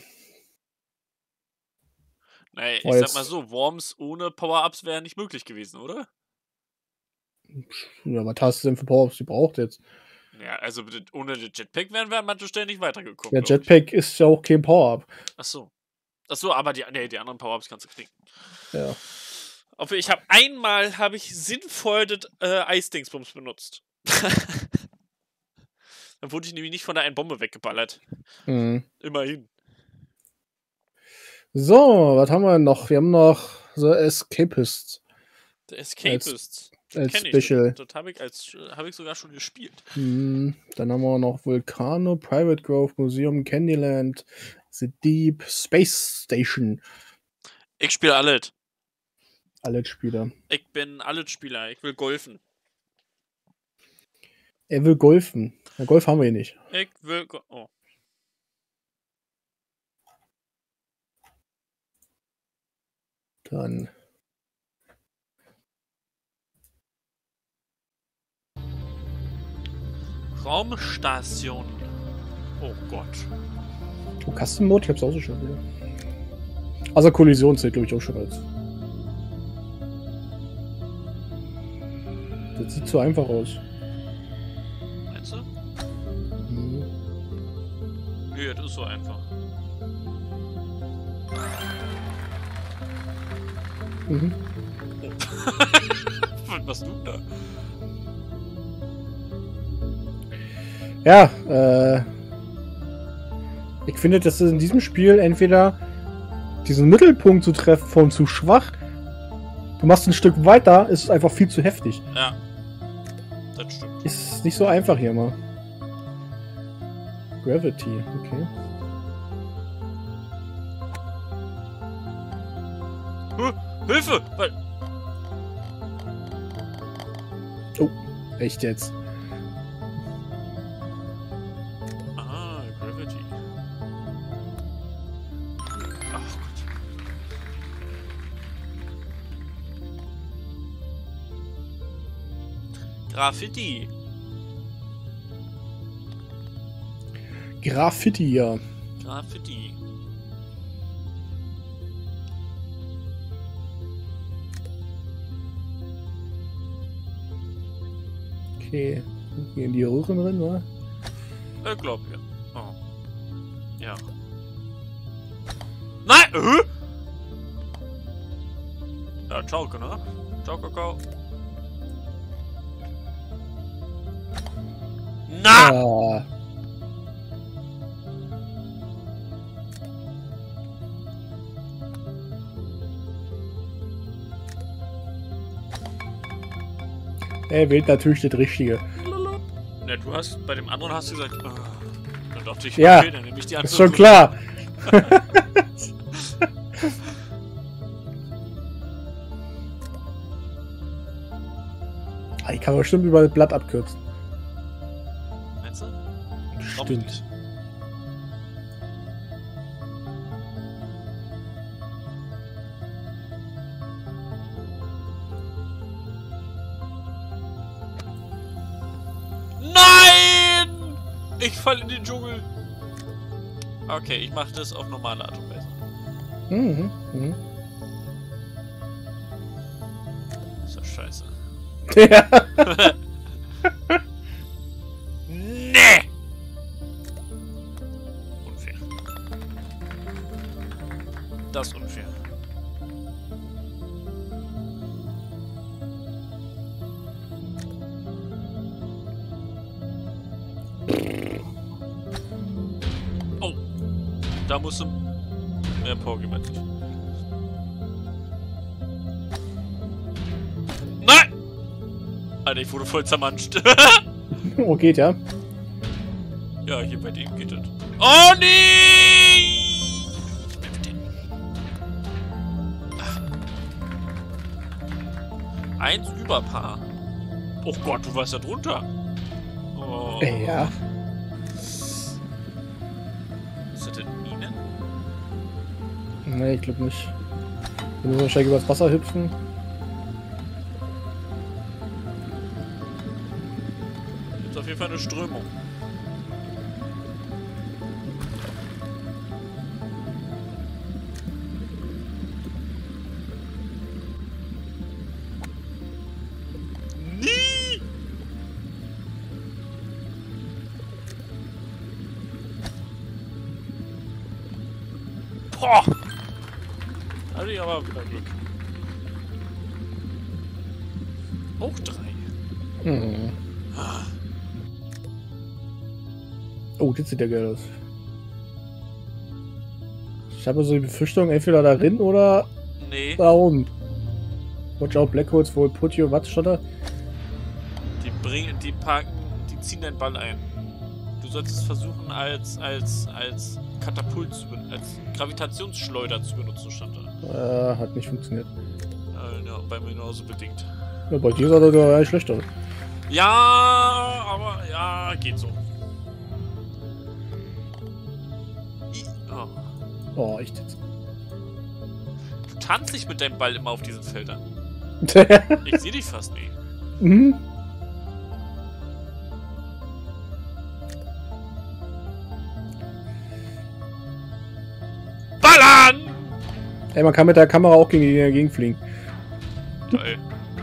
Naja, ich Oh, sag jetzt- mal so, Worms ohne Power-Ups wären nicht möglich gewesen, oder? Ja, was hast du denn für Power-Ups, die braucht jetzt? Ja, also mit- ohne den Jetpack wären wir an manchen Stellen nicht weitergekommen. Der glaub ich. Jetpack ist ja auch kein Power-Up. Ach so. Ach so, aber die, nee, die anderen Power-Ups kannst du kriegen. Ja. Obwohl, ich habe einmal habe ich sinnvoll das äh, Eisdingsbums benutzt. Dann wurde ich nämlich nicht von der einen Bombe weggeballert. Mhm. Immerhin. So, was haben wir denn noch? Wir haben noch The Escapists Der Escapist. als Kenn ich. Special. Das, das habe ich, als- hab ich sogar schon gespielt. Mhm. Dann haben wir noch Volcano, Private Grove, Museum, Candyland, The Deep, Space Station. Ich spiele alles. Alle Spieler. Ich bin alles Spieler. Ich will golfen. Er will golfen. Na, Golf haben wir hier nicht. Ich will. Go oh. Dann. Raumstation. Oh Gott. Oh, Custom Mode, ich hab's auch so schon wieder. Also Kollision zählt, glaube ich, auch schon als. Das sieht zu einfach aus. Meinst du? Mhm. Nö, das ist so einfach. Mhm. Was machst du da? Ja, äh. Ich finde, dass es in diesem Spiel entweder diesen Mittelpunkt zu treffen von zu schwach. Du machst ein Stück weiter, ist einfach viel zu heftig. Ja. Das stimmt. Ist nicht so einfach hier mal. Gravity, okay. Huh, Hilfe! Weil Echt jetzt? ah, Gravity. Ach Gott. Graffiti. Graffiti, ja. Graffiti. Okay. Hier in die Röhren drin, wa? Ich glaub ja. Oh. Ja. Nein! Äh? Ja, ciao, ne? Ciao, Kakao. Na! Ah. Er wählt natürlich das Richtige. Ne, du hast, bei dem anderen hast du gesagt, oh. Dann dachte ich, Ja, okay, dann nehme ich die andere. Ist schon klar. Ah, ich kann aber bestimmt über das Blatt abkürzen. Meinst du? Stimmt. Nein! Ich fall in den Dschungel. Okay, ich mache das auf normale Art und Weise. Mhm. Mhm. Ist doch scheiße. Ja. Nee! Unfair. Das ist unfair. Oh. Da musst du mehr Power geben als ich. Nein! Alter, ich wurde voll zermanscht. Oh, geht ja. Ja, hier bei dem geht das. Oh nee! Eins Überpaar. Oh Gott, du warst da drunter. Oh. Äh, ja. Ist das denn Minen? Nee, ich glaube nicht. Wir müssen wahrscheinlich übers Wasser hüpfen. Gibt auf jeden Fall eine Strömung. Boah! Hatte ich aber wieder Glück. Auch drei. Mhm. Oh, das sieht ja geil aus. Ich habe so die Befürchtung, entweder darin oder Nee. da oben. Watch out, Black Holes will put you, was stand da? Die bringen, die parken, die ziehen deinen Ball ein. Du solltest versuchen, als, als, als Katapult zu benutzen, als Gravitationsschleuder zu benutzen, stand da. Äh, hat nicht funktioniert. Äh, ja, bei mir genauso bedingt. Ja, bei dir sah das ja nicht schlecht aus. Ja, aber ja, geht so. I oh. Oh, echt jetzt. Du tanzt dich mit deinem Ball immer auf diesen Feldern. Ich sehe dich fast nie. Mhm. Ballern! Ey, man kann mit der Kamera auch gegen die dagegen fliegen. Geil.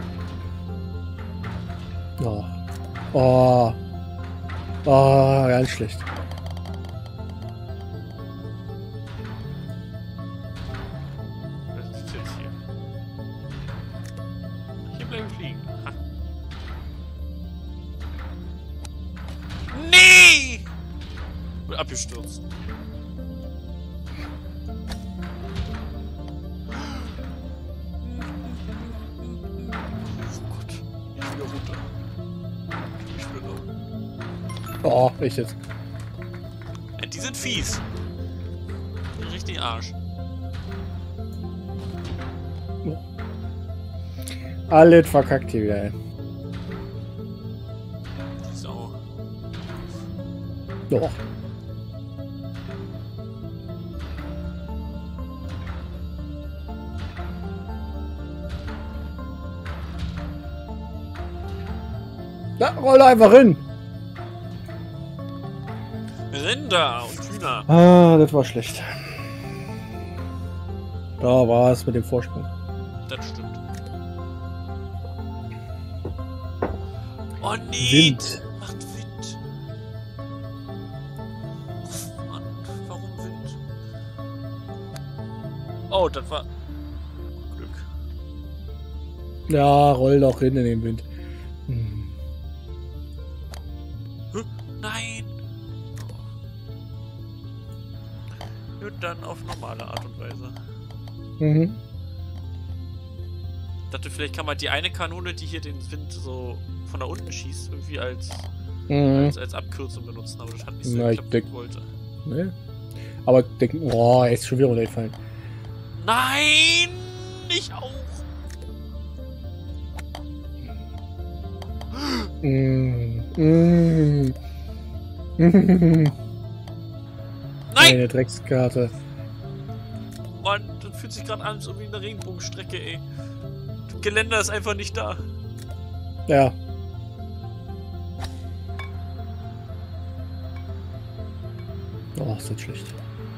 Oh. Oh. Oh, ganz schlecht. Was ist jetzt hier? Hier bleiben fliegen. Ha. Nee! Wird abgestürzt. Oh Gott. Ich will runter. Ich will noch. Oh, echt jetzt. Ja, die sind fies. Richtig Arsch. Alles verkackt hier wieder, ey. Die Sau. Doch. Na, rolle einfach hin. Rinder und Hühner. Ah, das war schlecht. Da war es mit dem Vorsprung. Das stimmt. Oh nee! Wind. Macht Wind. Oh Mann, warum Wind? Oh, das war Glück. Ja, roll doch hin in den Wind. Hm. Hä? Nein! Nur dann auf normale Art und Weise. Mhm. Ich dachte, vielleicht kann man die eine Kanone, die hier den Wind so von da unten schießt, irgendwie als, Mhm. als, als Abkürzung benutzen, aber das hat nicht so Na, ich geklappt, wie denk- ich wollte. Ne? Aber denken, oh, er ist schon wieder runtergefallen. Nein! Ich auch! Mm. Mm. Mm. Nein! Eine Dreckskarte. Mann, das fühlt sich gerade an, so wie eine Regenbogenstrecke, ey. Das Geländer ist einfach nicht da. Ja. Oh, ist das schlecht.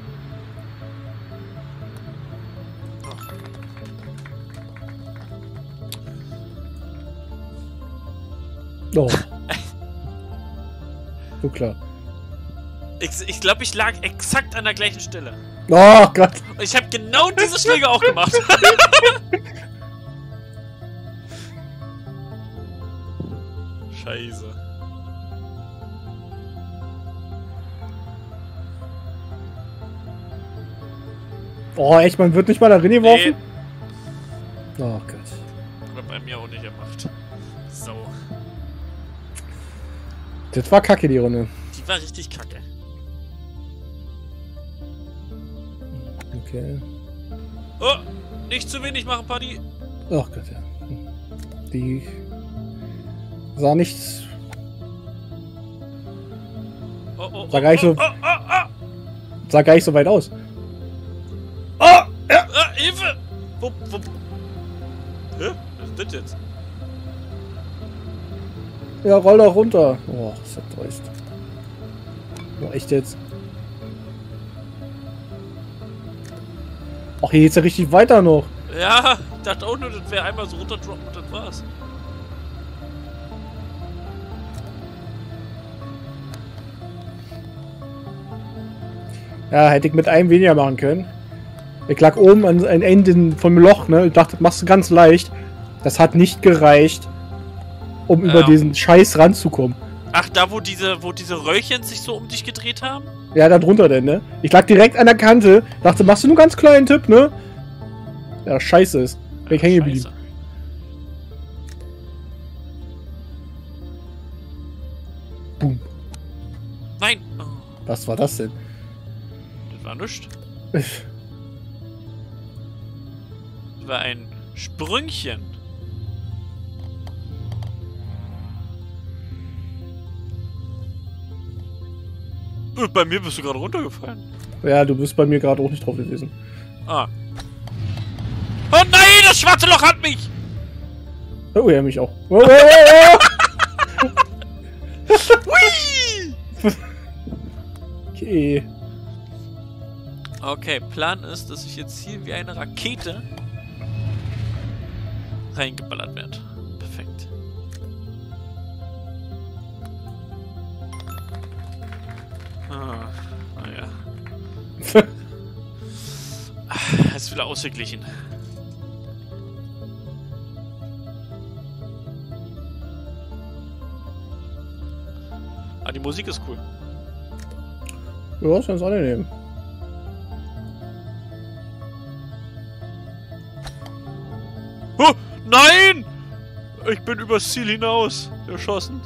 Oh. So klar. Ich, ich glaube, ich lag exakt an der gleichen Stelle. Oh Gott. Und ich habe genau diese Schläge auch gemacht. Scheiße. Oh, echt, man wird nicht mal da drin geworfen? Nee. Oh Gott. Oder bei mir auch nicht gemacht. So. Das war kacke, die Runde. Die war richtig kacke. Okay. Oh, nicht zu wenig machen, Paddy. Ach Gott, ja. Die sah nicht. Oh, oh, Sah gar nicht oh, so, oh, oh, oh. sah gar nicht so weit aus. Oh, ja. Ah, Hilfe! Wo, wo? Hä? Was ist das jetzt? Ja, roll doch runter. Oh, ist das dreist. Oh, echt jetzt? Ach, hier geht's ja richtig weiter noch. Ja, ich dachte auch nur, das wäre einmal so runterdroppen und das war's. Ja, hätte ich mit einem weniger machen können. Ich lag oben an ein Ende vom Loch, ne? Ich dachte, das machst du ganz leicht. Das hat nicht gereicht, um über Ja. diesen Scheiß ranzukommen. Ach, da wo diese, wo diese Röllchen sich so um dich gedreht haben? Ja, da drunter denn, ne? Ich lag direkt an der Kante, dachte, machst du nur einen ganz kleinen Tipp, ne? Ja, scheiße ist. Bin ich hängen geblieben. Scheiße. Boom. Nein! Oh, Was war das denn? das war nichts. Das war ein Sprüngchen. Äh, Bei mir bist du gerade runtergefallen. Ja, du bist bei mir gerade auch nicht drauf gewesen. Ah. Oh nein, das schwarze Loch hat mich! Oh, ja, mich auch. Oh, oh, oh, Hui! oh. Okay. Okay, Plan ist, dass ich jetzt hier wie eine Rakete reingeballert werde. Perfekt. Ah, naja. Ah, ist wieder ausgeglichen. Ah, die Musik ist cool. Ja, ist ganz angenehm. Oh, nein! Ich bin übers Ziel hinaus erschossen.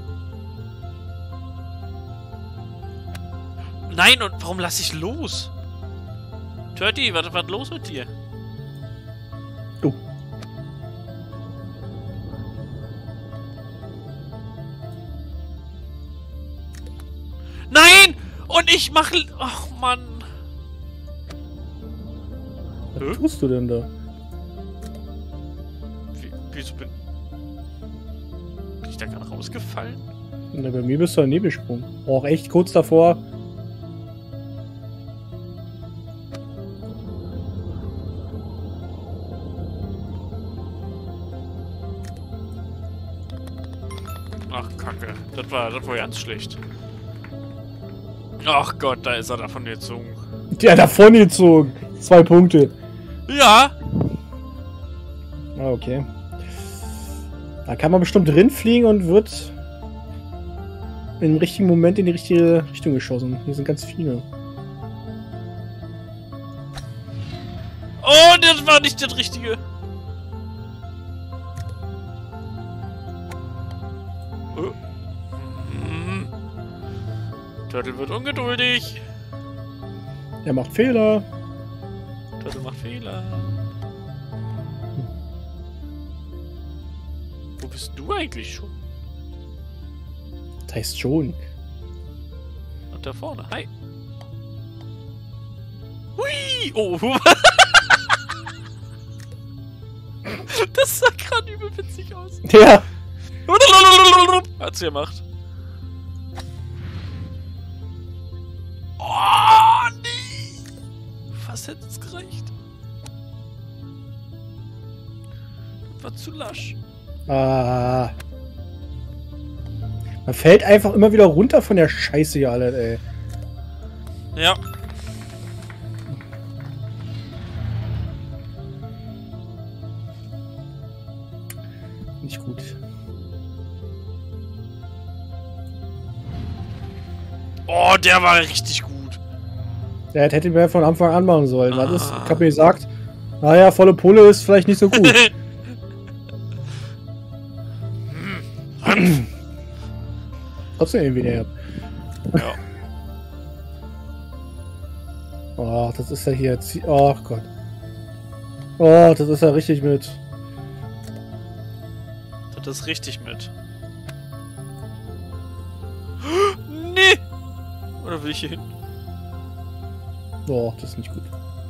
Nein, und warum lasse ich los? Turdy, was war los mit dir? Du. Nein! Und ich mache... Ach, Mann. Was Hä? tust du denn da? Wie, wieso bin... Bin ich da gerade rausgefallen? Na, bei mir bist du daneben gesprungen. Auch echt kurz davor. Ach, Kacke. Das war, das war ganz schlecht. Ach Gott, da ist er davon gezogen. Der hat davon gezogen. Zwei Punkte. Ja! Ah, okay. Da kann man bestimmt drin fliegen und wird im richtigen Moment in die richtige Richtung geschossen. Hier sind ganz viele. Oh, das war nicht das Richtige. Oh. Hm. Turtle wird ungeduldig. Er macht Fehler. Turtle macht Fehler. Wo bist du eigentlich schon? Das heißt schon. Und da vorne. Hi. Hui! Oh. Das sah gerade übel witzig aus. Ja. Hat's gemacht. Oh, nee. Fast hätte es gereicht. War zu lasch. Ah. Man fällt einfach immer wieder runter von der Scheiße hier, alle, ey. Ja. Nicht gut. Oh, der war richtig gut. Ja, das hätte mir von Anfang an machen sollen. Was ist? Ich hab mir gesagt, naja, volle Pulle ist vielleicht nicht so gut. Trotzdem irgendwie näher. Ja. Oh, das ist ja hier jetzt. Oh Gott. Oh, das ist ja richtig mit. Das ist richtig mit. Nee! Oder will ich hier hin? Oh, das ist nicht gut.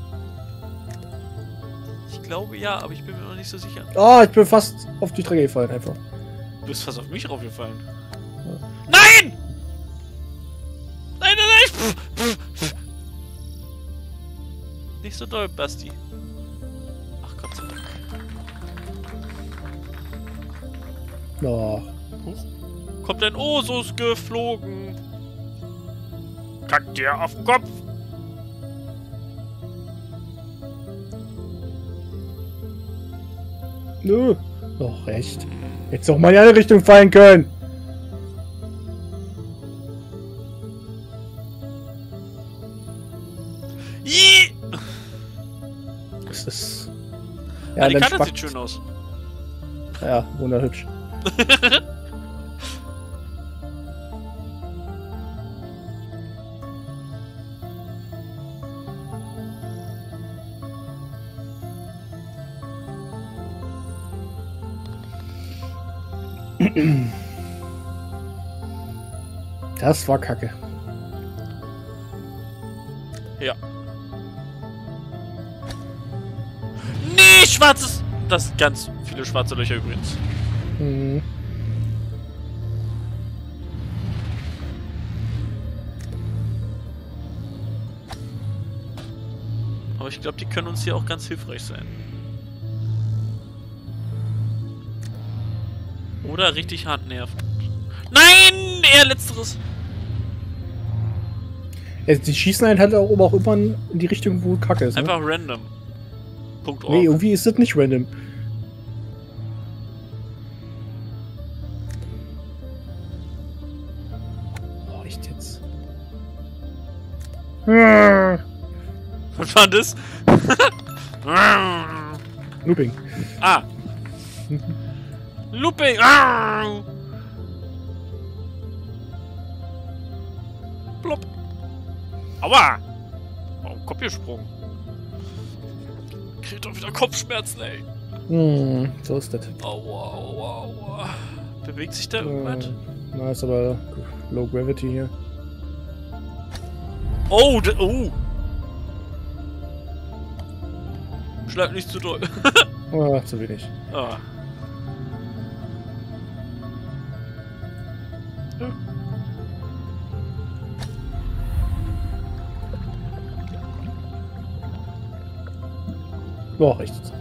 Ich glaube ja, aber ich bin mir noch nicht so sicher. Oh, ich bin fast auf die Strecke gefallen, einfach. Du bist fast auf mich raufgefallen. Ja. Nein! Nein, nein, nein! Pff, pff, pff. Nicht so doll, Basti. Ach Gott sei Dank. Oh. Huch. Kommt ein Osus geflogen. Kack dir auf den Kopf. Nö. Doch, recht. Hättest auch mal in eine Richtung fallen können. Ih! Das ist... Ja, ah, die dann Karte spackt. sieht schön aus. Ja, wunderhübsch. Das war Kacke. Ja. Nee, schwarzes... Das sind ganz viele schwarze Löcher übrigens. Mhm. Aber ich glaube, die können uns hier auch ganz hilfreich sein. Oder richtig hart nerven. Nein! Eher letzteres. Ja, die schießen einen halt auch, aber auch immer in die Richtung, wo Kacke ist. Ne? Einfach random. Punkt. Nee, irgendwie ist das nicht random. Oh, echt jetzt. Was war das? Looping. Ah. Looping. Ah. Plopp. Aua. Warum Kopf gesprungen? Kriegt doch wieder Kopfschmerzen, ey. Hm, so ist das. Aua, aua, aua. Bewegt sich da Äh, irgendwas? na, ist aber Low Gravity hier. Oh, de, oh. Schlag nicht zu doll. Oh, zu wenig. Ah. Boah, echt jetzt.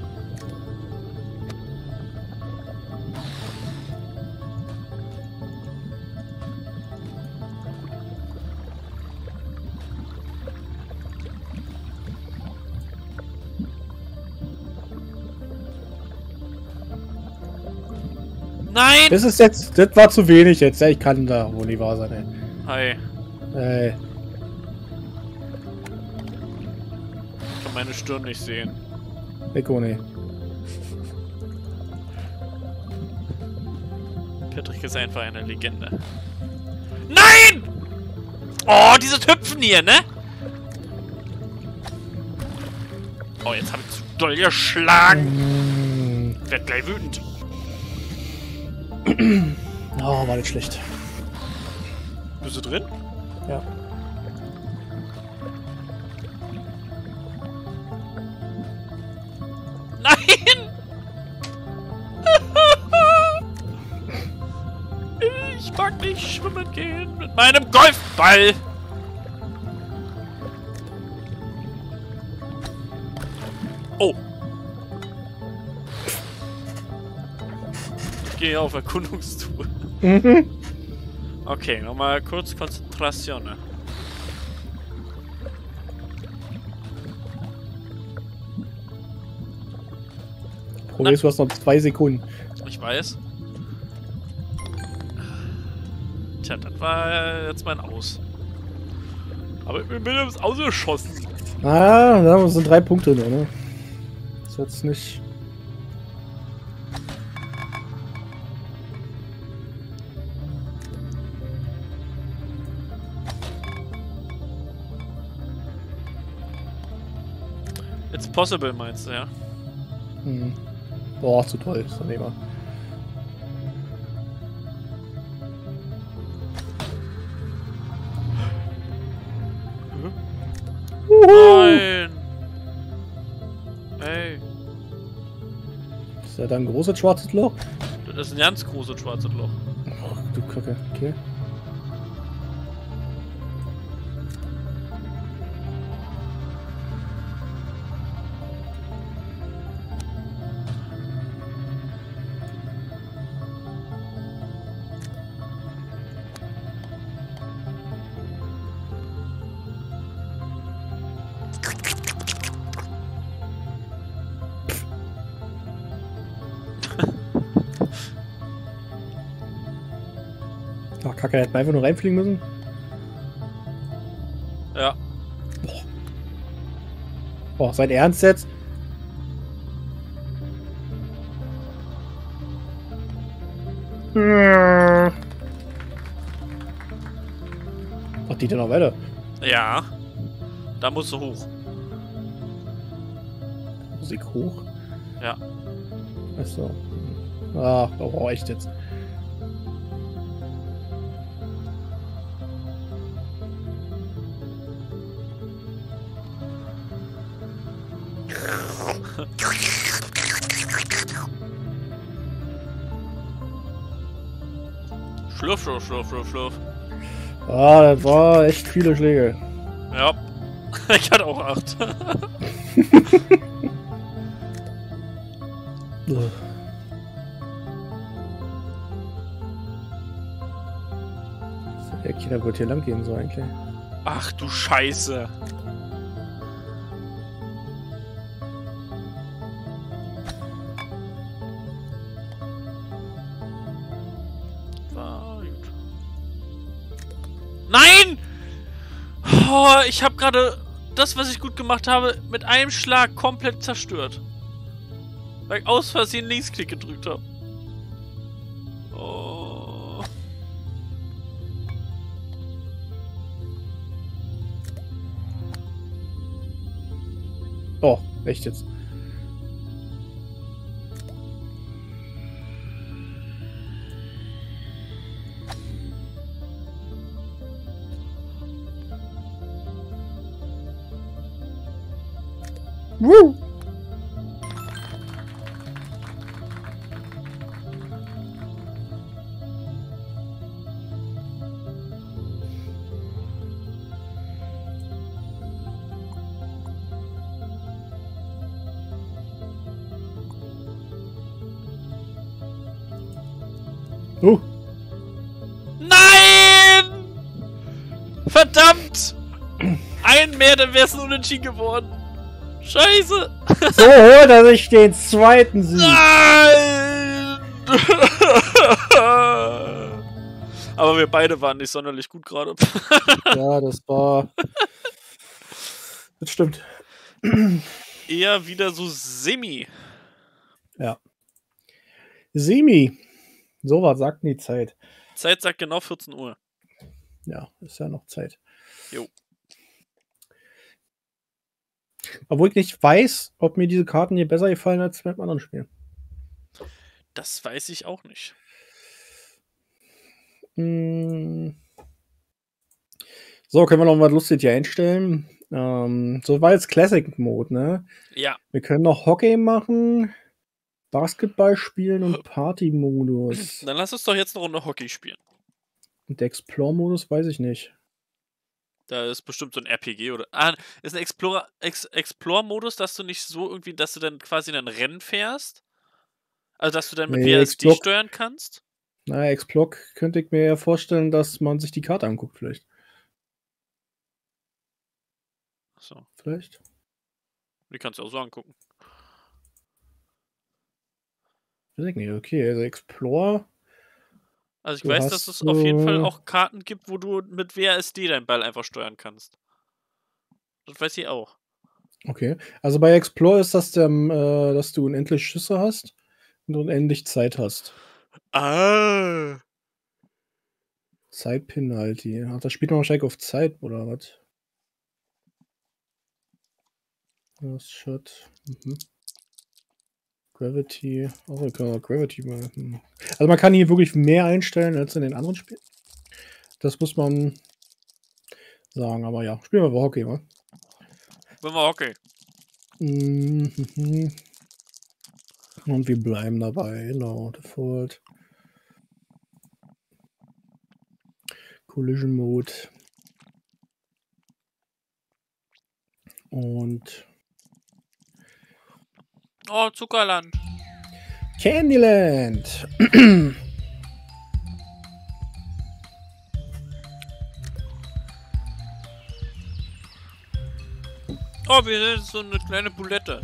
Nein! Das ist jetzt, das war zu wenig jetzt. Ja, ich kann da wohl nicht wahr sein, ey. Hi. Ey. Ich kann meine Stirn nicht sehen. Echo, nee. Patrick ist einfach eine Legende. Nein! Oh, dieses Hüpfen hier, ne? Oh, jetzt habe ich zu doll geschlagen. Mm. Werd gleich wütend. Oh, war nicht schlecht. Bist du drin? Ja. Nein! Ich mag nicht schwimmen gehen mit meinem Golfball. Oh. Ich gehe auf Erkundungstour. Mhm. Okay, nochmal kurz Konzentration. Probierst du hast noch zwei Sekunden. Ich weiß. Tja, das war jetzt mein Aus. Aber ich bin ins Ausgeschossen. Ah, da sind drei Punkte nur, ne? Das ist jetzt nicht. It's possible, meinst du, ja? Hm. Boah, zu toll, ist dann immer. Nein! Ey, Ist ja dann ein großes schwarzes Loch? das ist ein ganz großes schwarzes Loch. Ach, du Kacke, okay. Kacke, hätten wir einfach nur reinfliegen müssen. Ja. Boah. Boah, seid ihr ernst jetzt? Ach, die denn noch weiter? Ja. Da musst du hoch. Musik hoch? Ja. Achso. Ach, oh, echt jetzt. Schlurf, schlurf, schlurf, schlurf, schlurf. Ah, das war echt viele Schläge. Ja. Ich hatte auch acht. Der Kinder wird hier lang gehen so eigentlich. Ach du Scheiße. War gut. Nein! Oh, ich habe gerade das, was ich gut gemacht habe, mit einem Schlag komplett zerstört. Weil ich aus Versehen Linksklick gedrückt habe. Oh. Oh, echt jetzt. Woo! Oh. Nein! Verdammt! Ein mehr, dann wär's ein Unentschieden geworden. Scheiße! So holt er sich den zweiten Sieg. Nein! Aber wir beide waren nicht sonderlich gut gerade. Ja, das war... Das stimmt. Eher wieder so semi. Ja. Semi. So was sagt die Zeit. Zeit sagt genau vierzehn Uhr. Ja, ist ja noch Zeit. Jo. Obwohl ich nicht weiß, ob mir diese Karten hier besser gefallen als beim anderen Spiel. Das weiß ich auch nicht. Hm. So, können wir noch was Lustiges hier einstellen. Ähm, so war jetzt Classic Mode, ne? Ja. Wir können noch Hockey machen, Basketball spielen und Party-Modus. Dann lass uns doch jetzt eine Runde Hockey spielen. Und der Explore-Modus weiß ich nicht. Da ist bestimmt so ein R P G oder. Ah, ist ein Explorer, Ex, Explore-Modus, dass du nicht so irgendwie, dass du dann quasi ein Rennen fährst? Also, dass du dann mit Nee, W A S D Explore- steuern kannst? Naja, Explore könnte ich mir ja vorstellen, dass man sich die Karte anguckt, vielleicht. Achso, Vielleicht? die kannst du auch so angucken. Weiß ich nicht, okay, also Explore. Also, ich Du weiß, hast dass es auf jeden Fall so- auch Karten gibt, wo du mit W A S D deinen Ball einfach steuern kannst. Das weiß ich auch. Okay. Also bei Explore ist das, ähm, äh, dass du unendlich Schüsse hast und unendlich Zeit hast. Ah! Zeitpenalty. Ach, das spielt man wahrscheinlich auf Zeit, oder was? Das Shot. Mhm. Gravity. Oh, wir können auch Gravity mal. Hm. Also man kann hier wirklich mehr einstellen als in den anderen Spielen. Das muss man sagen, aber ja. Spielen wir aber Hockey, wa? Wenn wir Hockey. Mhm. Und wir bleiben dabei, genau. Default. Collision Mode. Und Oh, Zuckerland. Candyland. Oh, wir sind so eine kleine Bulette.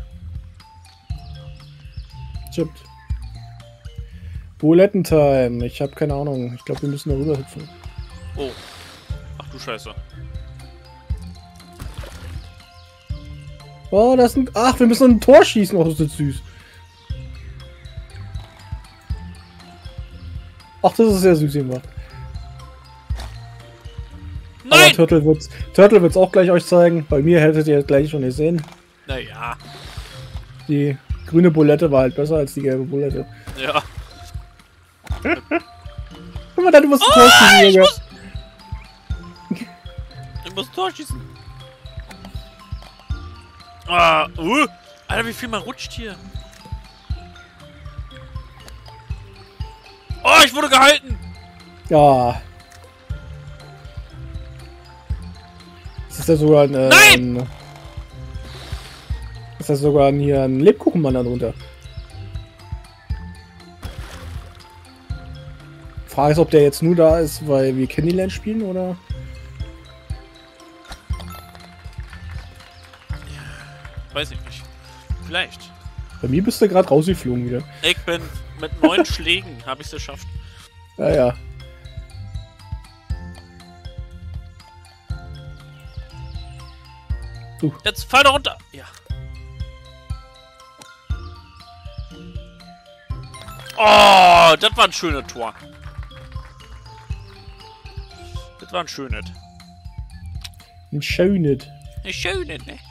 Stimmt. Bulettentime. Ich habe keine Ahnung. Ich glaube, wir müssen da rüber hüpfen. Oh. Ach du Scheiße. Oh, das ist ein... Ach, wir müssen ein Tor schießen. Oh, das ist süß. Ach, das ist sehr süß gemacht. Nein! Aber Turtle wird's, Turtle wird's auch gleich euch zeigen. Bei mir hättet ihr gleich schon gesehen. Naja. Die grüne Bulette war halt besser als die gelbe Bulette. Ja. Guck mal da, du musst ein Oh, Tor schießen, ich Junge. muss... Ich muss ein Tor schießen. Ah, uh. Alter, wie viel man rutscht hier. Oh, ich wurde gehalten. Ja. Das ist ja sogar ein... Äh, Nein! ein ist das sogar ein, hier ein Lebkuchenmann darunter. Frage ist, ob der jetzt nur da ist, weil wir Candyland spielen, oder? Weiß ich nicht. Vielleicht. Bei mir bist du gerade rausgeflogen wieder. Ich bin mit neun Schlägen, habe ich es geschafft. Ja, ja. Uh. Jetzt fall da runter. Ja. Oh, das war ein schönes Tor. Das war ein schönes. Ein schönes. Ein schönes, ne?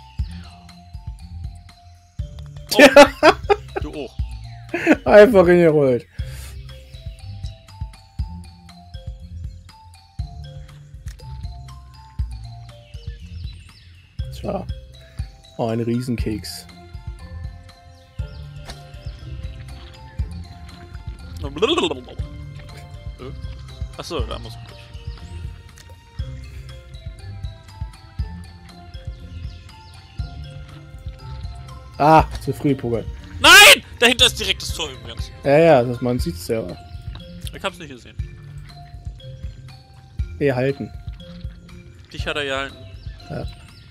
Oh. Du auch. Einfach hingerollt. Tja. Oh, ein Riesenkeks. Achso, da muss man durch. Ah, zu früh, Pogal. Nein! Dahinter ist direkt das Tor übrigens. Ja, ja, das, man sieht's ja. Ich hab's nicht gesehen. Eh, halten. Dich hat er gehalten. Ja.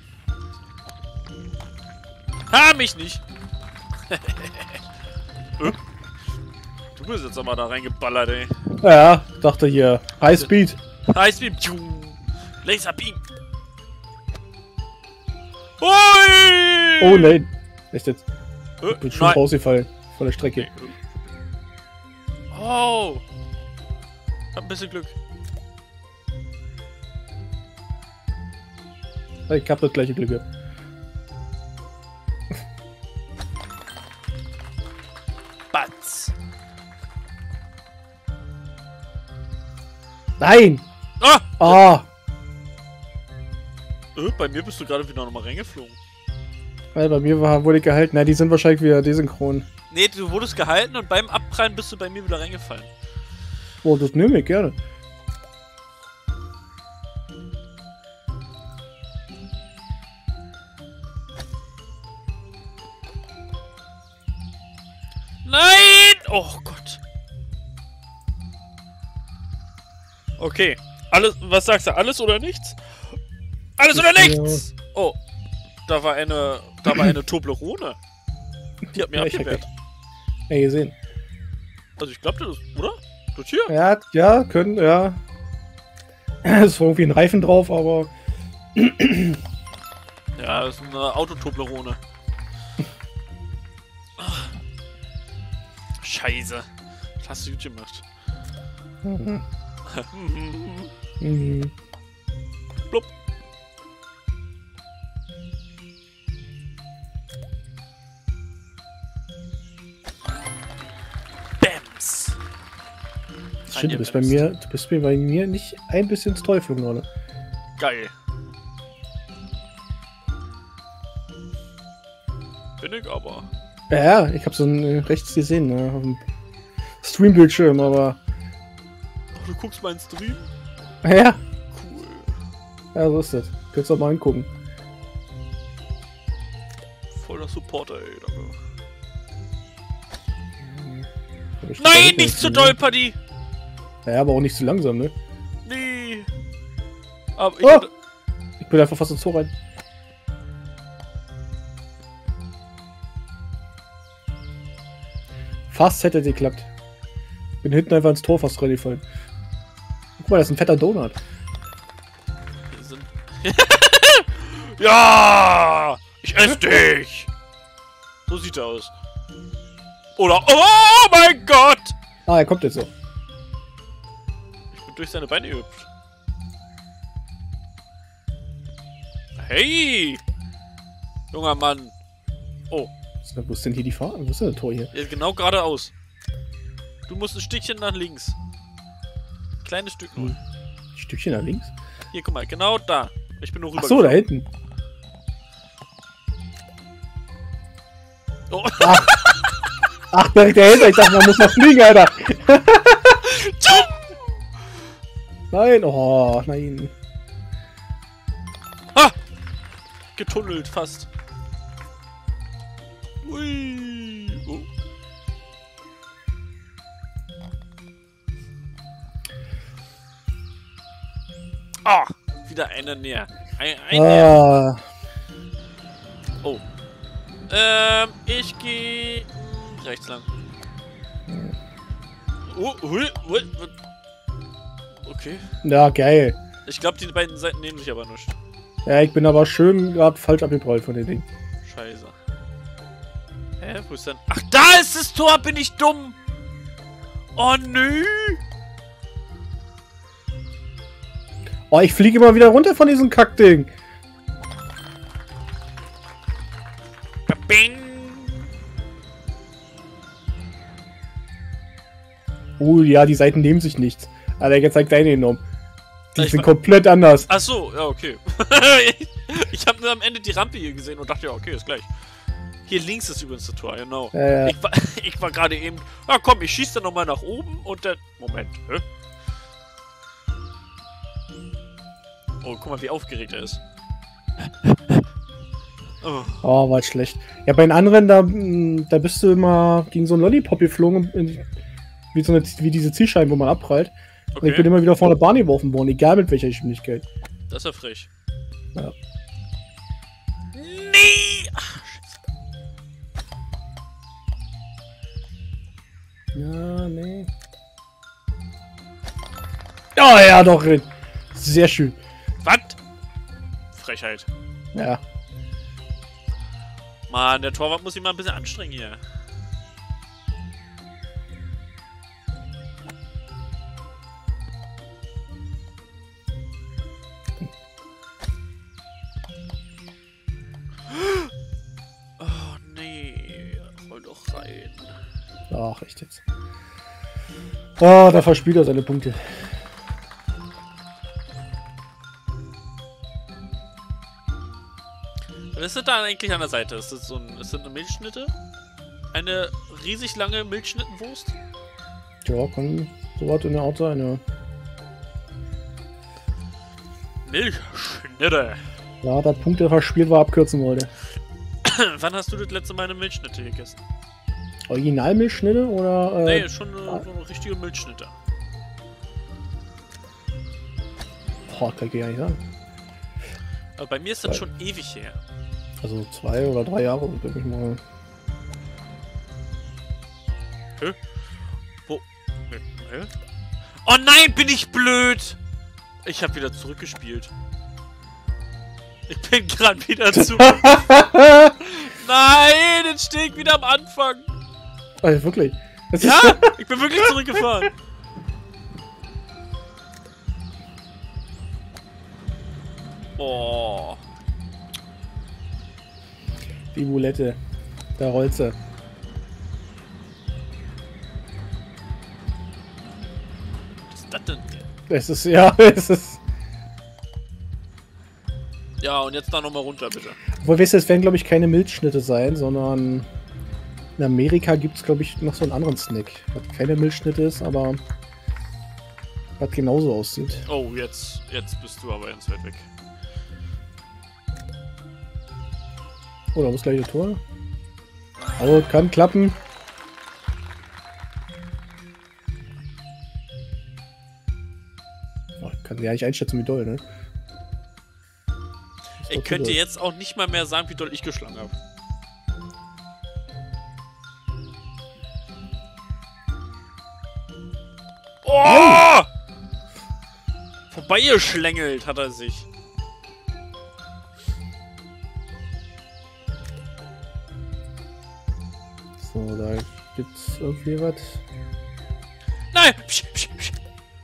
Ha, mich nicht! Du bist jetzt aber da reingeballert, ey. Ja, dachte hier. High Speed. High Speed. Laser Beam. Ui! Oh nein. Echt jetzt? Äh, Ich bin schon nein. rausgefallen. Von der Strecke. Oh! Hab ein bisschen Glück. Ich hab das gleiche Glück gehabt. Batz. Nein! Ah! Ah! Äh, bei mir bist du gerade wieder nochmal reingeflogen. Weil bei mir war, wurde ich gehalten. Na, die sind wahrscheinlich wieder desynchron. Nee, du wurdest gehalten und beim Abprallen bist du bei mir wieder reingefallen. Oh, das nehme ich gerne. Nein! Oh Gott. Okay. Alles, was sagst du? Alles oder nichts? Alles oder nichts! Oh. Da war eine, da war eine Toblerone. Die hat mir Ja, ich abgewehrt. hab ja gesehen. Also ich glaube, das ist, oder? Das hier? Ja, ja, können, ja. Es war irgendwie ein Reifen drauf, aber. Ja, das ist eine Autotoblerone. Ach. Scheiße. Das hast du gut gemacht. Mhm. Mhm. Blub. Bams. Stimmt, du bist bei mir, du bist bei mir nicht ein bisschen ins Teufel gerade. Geil. Bin ich aber. Ja, ja, ich hab so ein äh, rechts gesehen, ne, auf dem Streambildschirm, aber. Oh, du guckst meinen Stream? Ja, Cool. ja, so ist das. Könntest du auch mal hingucken. Voller Supporter, ey, danke. Aber ich Nein, weiß nicht zu ne? doll, Paddy! Ja, aber auch nicht zu langsam, ne? Nee. Aber ich Oh! hatte... Ich bin einfach fast ins Tor rein. Fast hätte geklappt. Bin hinten einfach ins Tor fast reingefallen. Guck mal, das ist ein fetter Donut. Ja! Ich esse dich! So sieht er aus. Oder... Oh mein Gott! Ah, er kommt jetzt so. Ich bin durch seine Beine gehüpft. Hey! Junger Mann. Oh. Wo ist denn hier die Fahrt? Wo ist denn das Tor hier? Ja, genau geradeaus. Du musst ein Stückchen nach links. Kleines Stück nur. Ein Stückchen nach links? Hier, guck mal, genau da. Ich bin nur rüber. Ach so, da hinten. Oh. Ach. Ach, direkt dahinter. Ich dachte, man muss noch fliegen, Alter. Nein, oh, nein. Ha! Getunnelt fast. Ui. Oh. Ah, wieder einer näher. Ein, ein Ah. Oh. Ähm, ich gehe rechts lang. Oh, hui, hui. Okay. Ja, geil. Ich glaube, die beiden Seiten nehmen sich aber nicht. Ja, ich bin aber schön gerade falsch abgeprallt von den Dingen. Scheiße. Hä, wo ist denn? Ach, da ist das Tor, bin ich dumm! Oh, nö! Oh, ich fliege immer wieder runter von diesem Kackding. Bing! Oh ja, die Seiten nehmen sich nichts. Alter, jetzt zeigt deine genommen. Die Ich sind war- komplett anders. Ach so, ja, okay. Ich habe nur am Ende die Rampe hier gesehen und dachte, ja, okay, ist gleich. Hier links ist übrigens das Tor, genau. Ja, ja. Ich war, ich war gerade eben... Ah, komm, ich schieße da nochmal nach oben und dann... Moment, hä? Oh, guck mal, wie aufgeregt er ist. Oh. Oh, war schlecht. Ja, bei den anderen, da, mh, da bist du immer gegen so einen Lollipop geflogen, in, wie, so eine, wie diese Zielscheiben, wo man abprallt. Und ich bin Okay, immer wieder vor der Bahn geworfen worden, egal mit welcher Geschwindigkeit. das ist ja frech. Ja. Nee! Ach, Ja, nee. Oh ja, doch. Sehr schön. was? Frechheit. Ja. Mann, der Torwart muss sich mal ein bisschen anstrengen hier. Oh nee, roll doch rein. Ach, echt jetzt. Oh, da verspielt er seine Punkte. Was ist das da eigentlich an der Seite? Ist das so ein, ist das eine Milchschnitte? Eine riesig lange Milchschnittenwurst? Ja, kann sowas in der Art sein, ja. Milchschnitte. Ja, da Punkte verspielt, war abkürzen wollte. Wann hast du das letzte Mal eine Milchschnitte gegessen? Originalmilchschnitte oder? Äh, Nee, schon eine, so eine richtige Milchschnitte. Boah, kann ich gar nicht sagen. Aber bei mir ist das schon ewig her. Also zwei oder drei Jahre, denke ich mal. Hä? Wo? Hä? Hä? Oh nein, bin ich blöd! Ich habe wieder zurückgespielt. Ich bin gerade wieder zu. Nein, jetzt stehe ich wieder am Anfang. Also wirklich. Das Ja, ist ich bin wirklich zurückgefahren. Oh. die Boulette. Da rollt sie. Was ist das denn? Es ist, ja, es ist. Ja, und jetzt da nochmal runter, bitte. Obwohl, weißt du, es werden, glaube ich, keine Milchschnitte sein, sondern in Amerika gibt es, glaube ich, noch so einen anderen Snack. Was keine Milchschnitte ist, aber was genauso aussieht. Oh, jetzt, jetzt bist du aber ganz weit weg. Oh, da muss gleich das Tor. Also, kann klappen. Oh, kann ja nicht einschätzen, wie doll, ne? Ist Ich doch könnte doll. jetzt auch nicht mal mehr sagen, wie doll ich geschlagen habe. Oh! Vorbeigeschlängelt hat er sich. So, da gibt's irgendwie was. Nein! Psch, psch, psch.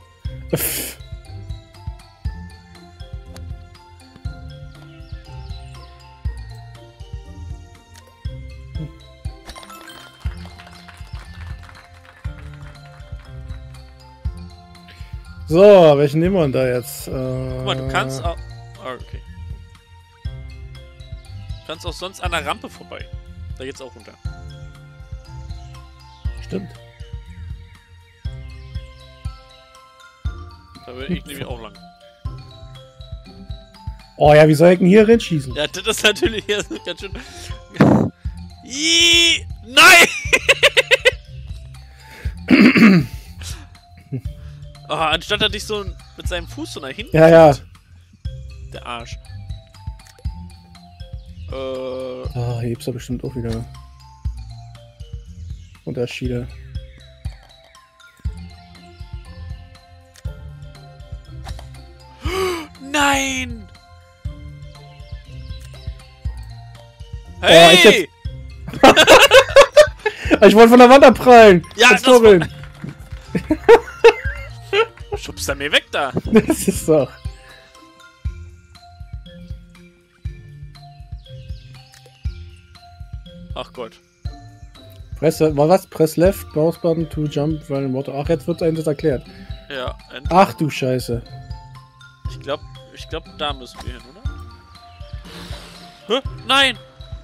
So, welchen nehmen wir denn da jetzt? Äh, Guck mal, du kannst auch... Oh, okay. Du kannst auch sonst an der Rampe vorbei. Da geht's auch runter. Stimmt. Da will ich nämlich auch lang. Oh ja, wie soll ich denn hier reinschießen? Ja, das ist natürlich hier ganz schön... Ih, nein! Oh, anstatt er dich so mit seinem Fuß so nach hinten... Ja, ja. Der Arsch. Äh... Ah, hier gibt's ja bestimmt auch wieder Unterschiede. Nein! Oh, ich Hey! Ich wollte von der Wand abprallen! Ja, das das war... Schubst er mir weg da! Das ist doch... Ach Gott. Press, war was? Press left, mouse button to jump, while in water. Ach, jetzt wird einem das erklärt. Ja, endlich. Ach du Scheiße. Ich glaube, ich glaub, da müssen wir hin, oder? Hä? Nein!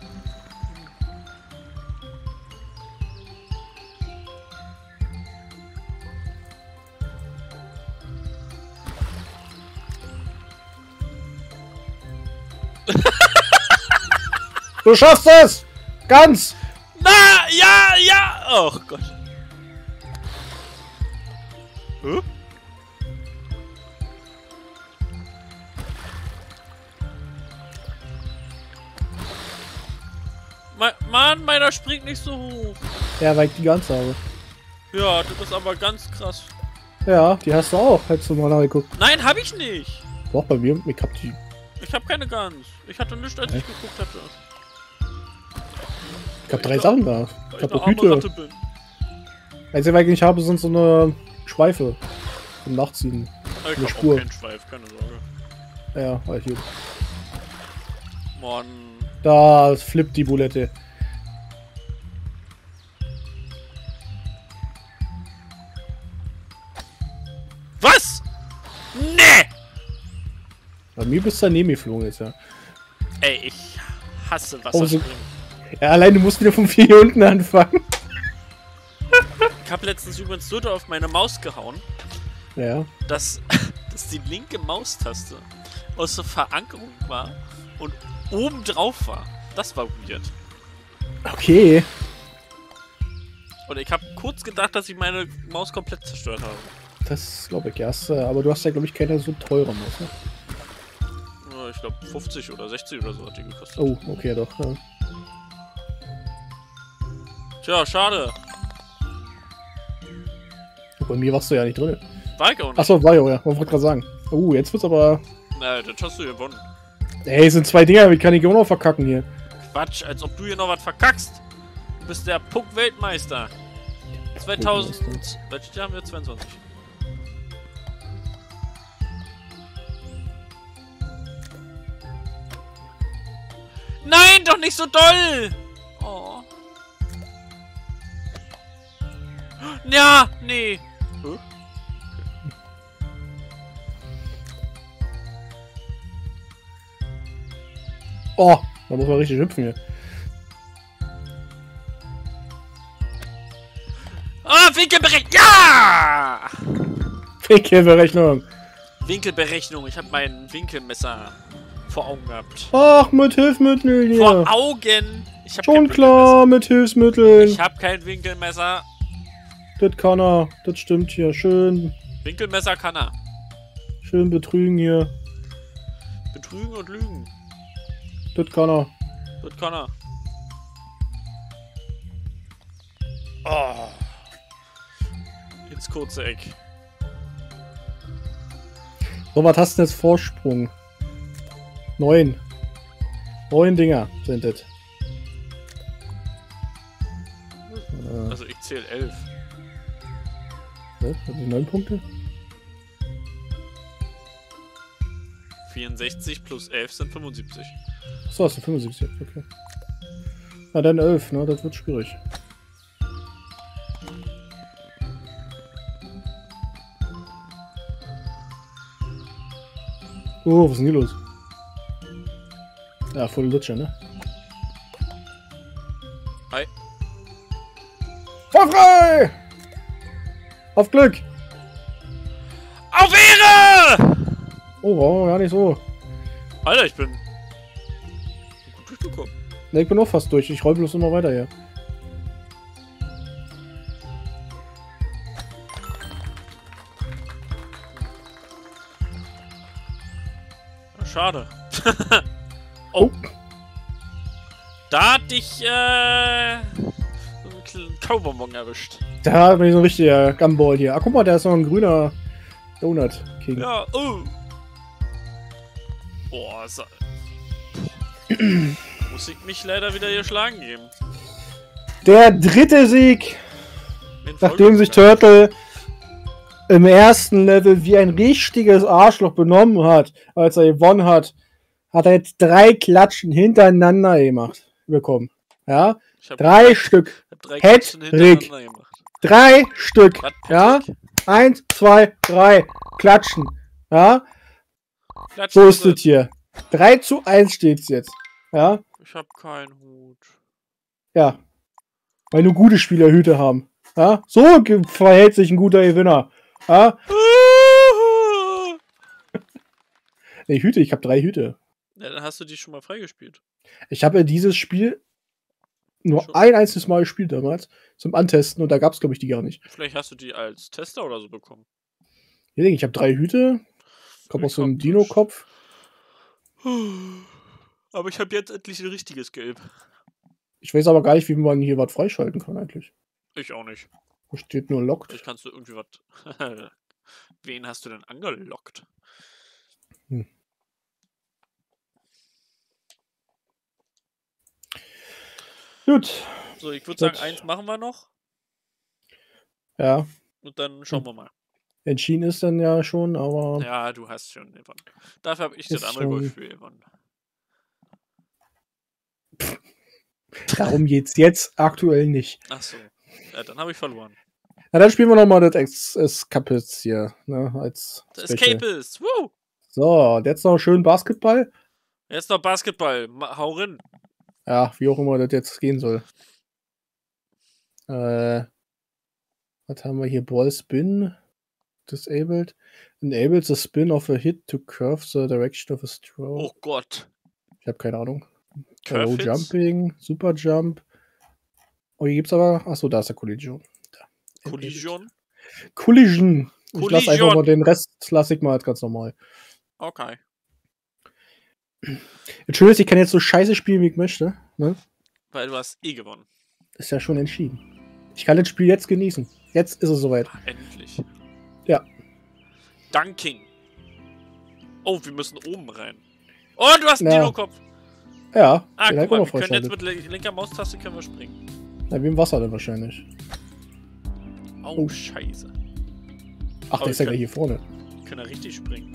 Du schaffst es! Ganz! Na, ja, ja! Oh Gott. Hä? Ma Mann, meiner springt nicht so hoch. Ja, weil ich die ganze habe. Ja, das ist aber ganz krass. Ja, die hast du auch. Hättest du mal nachgeguckt. Nein, hab ich nicht. Doch, bei mir, ich hab die. Ich hab keine Gans. Ich hatte nichts, als ich geguckt hatte. Ich hab drei Sachen da. Ich hab eine auch arme Hüte. Ratte bin. Einzige, was ich nicht habe, sind so eine Schweife. Zum Nachziehen. Ich Eine hab Spur. auch keinen Schweif, keine Sorge. Ja, halt hier. Mann. Da flippt die Bulette. Was? Nee! Bei mir bist du daneben geflogen jetzt, ja. Ey, ich hasse Oh, so- Wasserspringen. Ja, allein du musst wieder von hier unten anfangen. Ich hab letztens übrigens so auf meine Maus gehauen, Ja. dass, dass die linke Maustaste aus der Verankerung war und oben drauf war. Das war weird. Okay. Und ich habe kurz gedacht, dass ich meine Maus komplett zerstört habe. Das glaube ich erst. Aber du hast ja, glaube ich, keine so teure Maus. Ne? Ja, ich glaube fünfzig oder sechzig oder so hat die gekostet. Oh, okay, doch. Ja. Tja, schade. Bei mir warst du ja nicht drin. War ich auch nicht. Achso, war ja, ja. Wollte gerade sagen. Oh, jetzt wird's aber. Na, das hast du gewonnen. Ey, es sind zwei Dinger, wie kann ich immer noch verkacken hier? Quatsch, als ob du hier noch was verkackst. Du bist der Puck-Weltmeister. zweitausend. Welches Jahr haben wir? zweiundzwanzig. Nein, doch nicht so doll! Oh. Ja, nee. Huh? Oh, da muss man richtig hüpfen hier. Ah, Winkelberechnung! Ja! Winkelberechnung. Winkelberechnung. Ich habe mein Winkelmesser vor Augen gehabt. Ach, mit Hilfsmitteln hier. Vor Augen! Ich hab Schon kein klar, mit Hilfsmitteln. Ich habe kein Winkelmesser. Das kann er. Das stimmt hier. Schön. Winkelmesser kann er. Schön betrügen hier. Betrügen und lügen. Das kann er. Das kann er. Oh. Ins kurze Eck. So, was hast du jetzt Vorsprung? Neun. Neun Dinger sind das. zähle elf. Was? Haben die neun Punkte? vierundsechzig plus elf sind fünfundsiebzig. Achso, hast du fünfundsiebzig, okay. Na dann elf, ne? Das wird schwierig. Oh, was ist denn hier los? Ja, voll Lutscher, ne? Hi. Fahr frei! Auf Glück! Auf Ehre! Oh, wow, gar nicht so. Alter, ich bin gut durchgekommen. Ne, ich bin auch fast durch. Ich roll bloß immer weiter hier. Schade. Oh. Da hat dich, äh, so einen kleinen Kaubonbon erwischt. Da bin ich so ein richtiger Gumball hier. Ah, guck mal, da ist noch ein grüner Donut King. Ja, oh. Boah, so. Muss ich mich leider wieder hier schlagen geben. Der dritte Sieg, Den nachdem sich Turtle im ersten Level wie ein richtiges Arschloch benommen hat, als er gewonnen hat, hat er jetzt drei Klatschen hintereinander gemacht, bekommen. Ja, Ich hab drei drei, Stück. hab drei Hat Klatschen hintereinander gemacht. Drei Stück. Was, Ja, Patrick? eins, zwei, drei. Klatschen. Ja, Klatschen so ist sind- es hier. drei zu eins steht's jetzt. Ja, Ich hab keinen Hut. ja. Weil nur gute Spieler Hüte haben. Ja, so ge- verhält sich ein guter Gewinner. Ja, nee, Hüte, ich habe drei Hüte. Ja, dann hast du die schon mal freigespielt. Ich habe dieses Spiel nur Schon. ein einziges Mal gespielt damals zum Antesten und da gab es, glaube ich, die gar nicht. Vielleicht hast du die als Tester oder so bekommen. Hier, ich habe drei Hüte. Kommt Ich aus so einem hab Dino-Kopf. Aber ich habe jetzt endlich ein richtiges Gelb. Ich weiß aber gar nicht, wie man hier was freischalten kann eigentlich. Ich auch nicht. Da steht nur Locked. Vielleicht kannst du irgendwie was. Wen hast du denn angelockt? Hm. Gut. So, ich würde sagen, Gut. eins machen wir noch Ja, und dann schauen wir mal. entschieden ist dann ja schon, aber Ja, du hast schon gewonnen. Dafür habe ich das Ist andere schon- Golfspiel gewonnen. darum geht's jetzt aktuell nicht. Ach so. Ja, dann habe ich verloren. Na, dann spielen wir nochmal das Ex Escapist hier, ne, als Der Special. Escapist. Woo! So, und jetzt noch schön Basketball. Jetzt noch Basketball. Ma hau rein. Ja, wie auch immer das jetzt gehen soll. Äh, was haben wir hier? Ball Spin. Disabled. Enabled the spin of a hit to curve the direction of a stroke. Oh Gott. Ich habe keine Ahnung. Curve Low Hits? Jumping, Super Jump. Oh, hier gibt's aber. Achso, da ist der Collision. Da. Collision? Collision. Ich lasse einfach Collision. mal den Rest, lasse ich mal als ganz normal. Okay. Das Schöne ist, ich kann jetzt so scheiße spielen, wie ich möchte. Ne? Weil du hast eh gewonnen. Ist ja schon entschieden. Ich kann das Spiel jetzt genießen. Jetzt ist es soweit. Endlich. Ja. Dunking. Oh, wir müssen oben rein. Oh, du hast einen Ja. Dino-Kopf. Ja, Ah, den guck hab ich mal, auch wir können jetzt freischaltet. mit le- linker Maustaste können wir springen. Na, wie im Wasser dann wahrscheinlich. Oh, Oh. scheiße. Ach, Oh, der ist ja wir gleich hier vorne. Wir können ja richtig springen.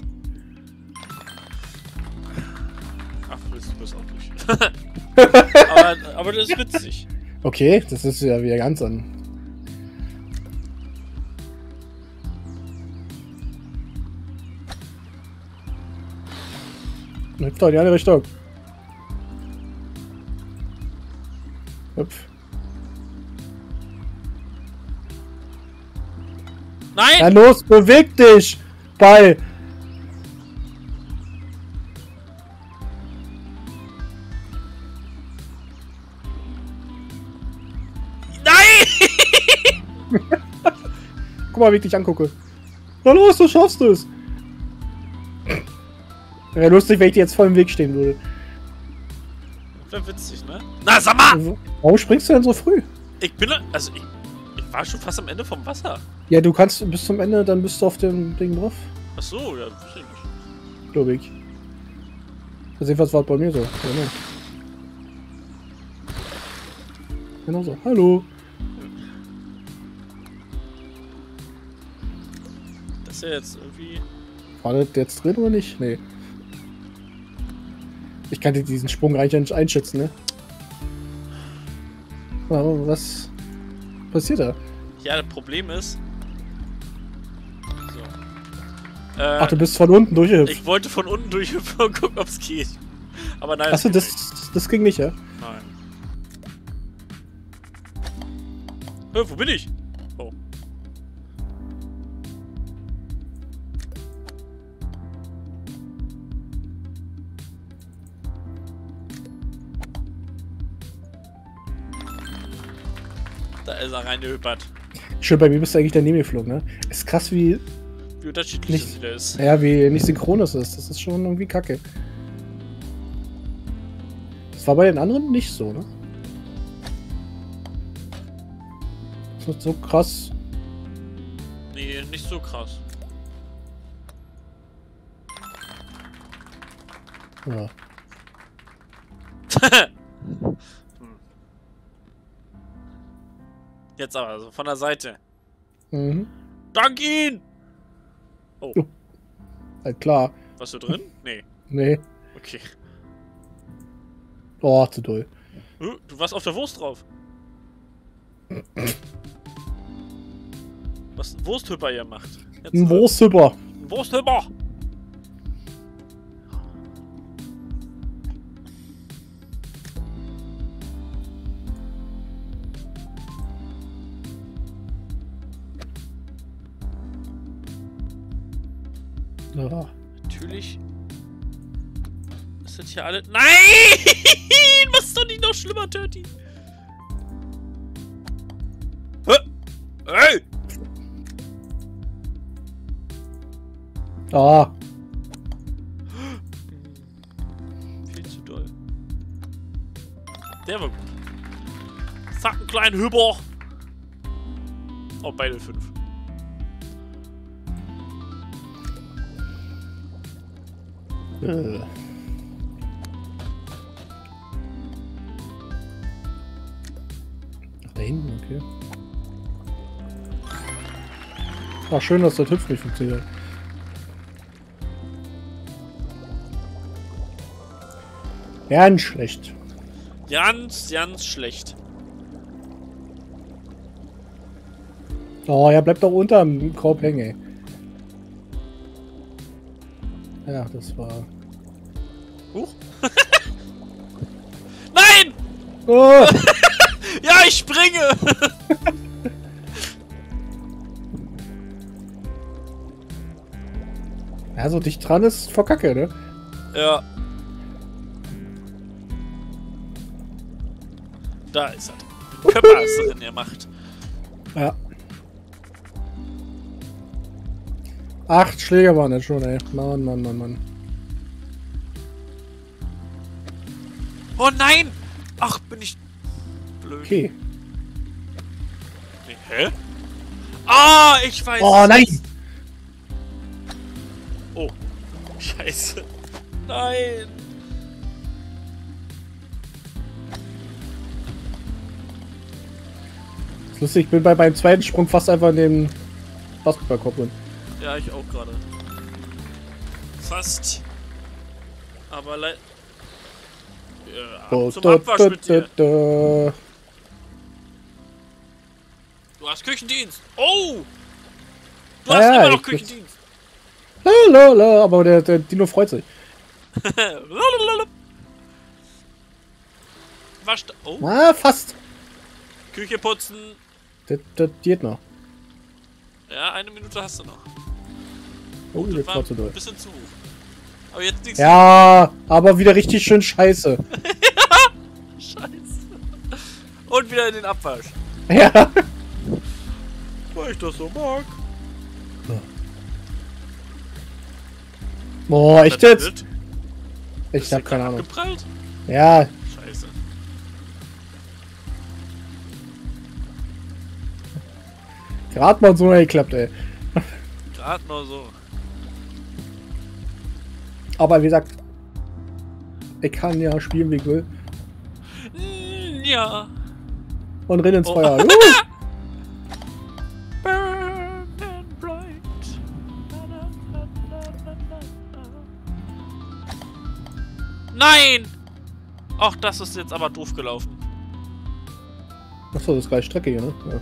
Ach, du bist, du bist auch durch. aber, aber das ist witzig. Okay, das ist ja wieder ganz an. Hüpf doch in die andere Richtung. Hüpf. Nein! Ja, los, beweg dich! Ball! Nein! Guck mal, wie ich dich angucke. Na los, du schaffst es! Wäre lustig, wenn ich dir jetzt voll im Weg stehen würde. Wäre witzig, ne? Na, sag mal! Warum springst du denn so früh? Ich bin, also ich, ich war schon fast am Ende vom Wasser. Ja, du kannst bis zum Ende, dann bist du auf dem Ding drauf. Ach so, ja, wusste ich nicht. Glaube ich. Das jedenfalls war bei mir so. Genau. Genau so. Hallo. ist ja jetzt irgendwie... War das jetzt drin oder nicht? Nee. Ich kann diesen Sprung eigentlich nicht einschätzen, ne? Aber was passiert da? Ja, das Problem ist... So. Äh, Ach, du bist von unten durchgehüpft. Ich wollte von unten durchhüpfen und gucken, ob es geht. Aber nein. Achso, das, das ging nicht, ja? Nein. Äh, wo bin ich? Oh. Da ist er reingehüppert. Schön, bei mir bist du eigentlich daneben geflogen, ne? Ist krass, wie. Wie unterschiedlich nicht, das wieder ist. Ja, wie nicht synchron das ist. Das ist schon irgendwie kacke. Das war bei den anderen nicht so, ne? Das wird so krass. Nee, nicht so krass. Ja. Jetzt aber, also von der Seite. Mhm. Dank ihn! Oh. Oh. Halt klar. Warst du drin? Nee. Nee. Okay. Oh, zu doll. Du warst auf der Wurst drauf. Was ein Wursthüpper hier macht. Jetzt Ein Wursthüpper. Ein Wursthüpper! Ja. Natürlich. Ist das hier alle... Nein! Was ist doch nicht noch schlimmer, Dirty? Hä? Hey! Ah. Viel zu doll. Der war gut. Zack, einen kleinen Hüber. Oh, beide fünf. Äh. Ach, da hinten, okay. Ach, schön, dass das Hüpfen nicht funktioniert. Ganz schlecht. Ganz, ganz schlecht. Oh, ja, bleibt doch unterm Korb hängen, ey. Ja, das war... Huch. Nein! Oh! Ja, ich springe! Ja, so dicht dran ist vor Kacke, ne? Ja. Da ist er. Körper hast du drin gemacht. Ja. Acht Schläge waren das schon, ey. Mann, Mann, Mann, Mann. Oh nein! Ach, bin ich blöd. Okay. Nee, hä? Ah, ich weiß. Oh, nein! Oh, scheiße. Nein. Das ist lustig, ich bin bei meinem zweiten Sprung fast einfach in den Basketballkorb drin. Ja, ich auch gerade. Fast. Aber leider. Ja, Oh, zum da, Abwasch da, mit dir. da, da. Du hast Küchendienst. Oh! Du Ja, hast ja, immer noch ich- Küchendienst. Lalalala, aber der, der Dino freut sich. Lalalala. Wasch. Oh, Ah, fast. Küche putzen. Das, das geht noch. Ja, eine Minute hast du noch. Oh, Das das war war zu doll. ein bisschen zu hoch. Aber jetzt nichts. Ja, aber wieder richtig schön scheiße. Scheiße. Und wieder in den Abwasch. Ja. Weil ich das so mag. Boah, echt Das jetzt? wird- Ich Ist hab der keine gerade Ahnung. abgeprallt? Ja, Scheiße. gerade mal so geklappt, ey. Gerade nur so. Aber wie gesagt, ich kann ja spielen, wie ich will. Mm, ja. Und renn ins Oh. Feuer. Uh! Burn and bright Nein! Ach, das ist jetzt aber doof gelaufen. Achso, das ist gleich Strecke hier, ne? Ja.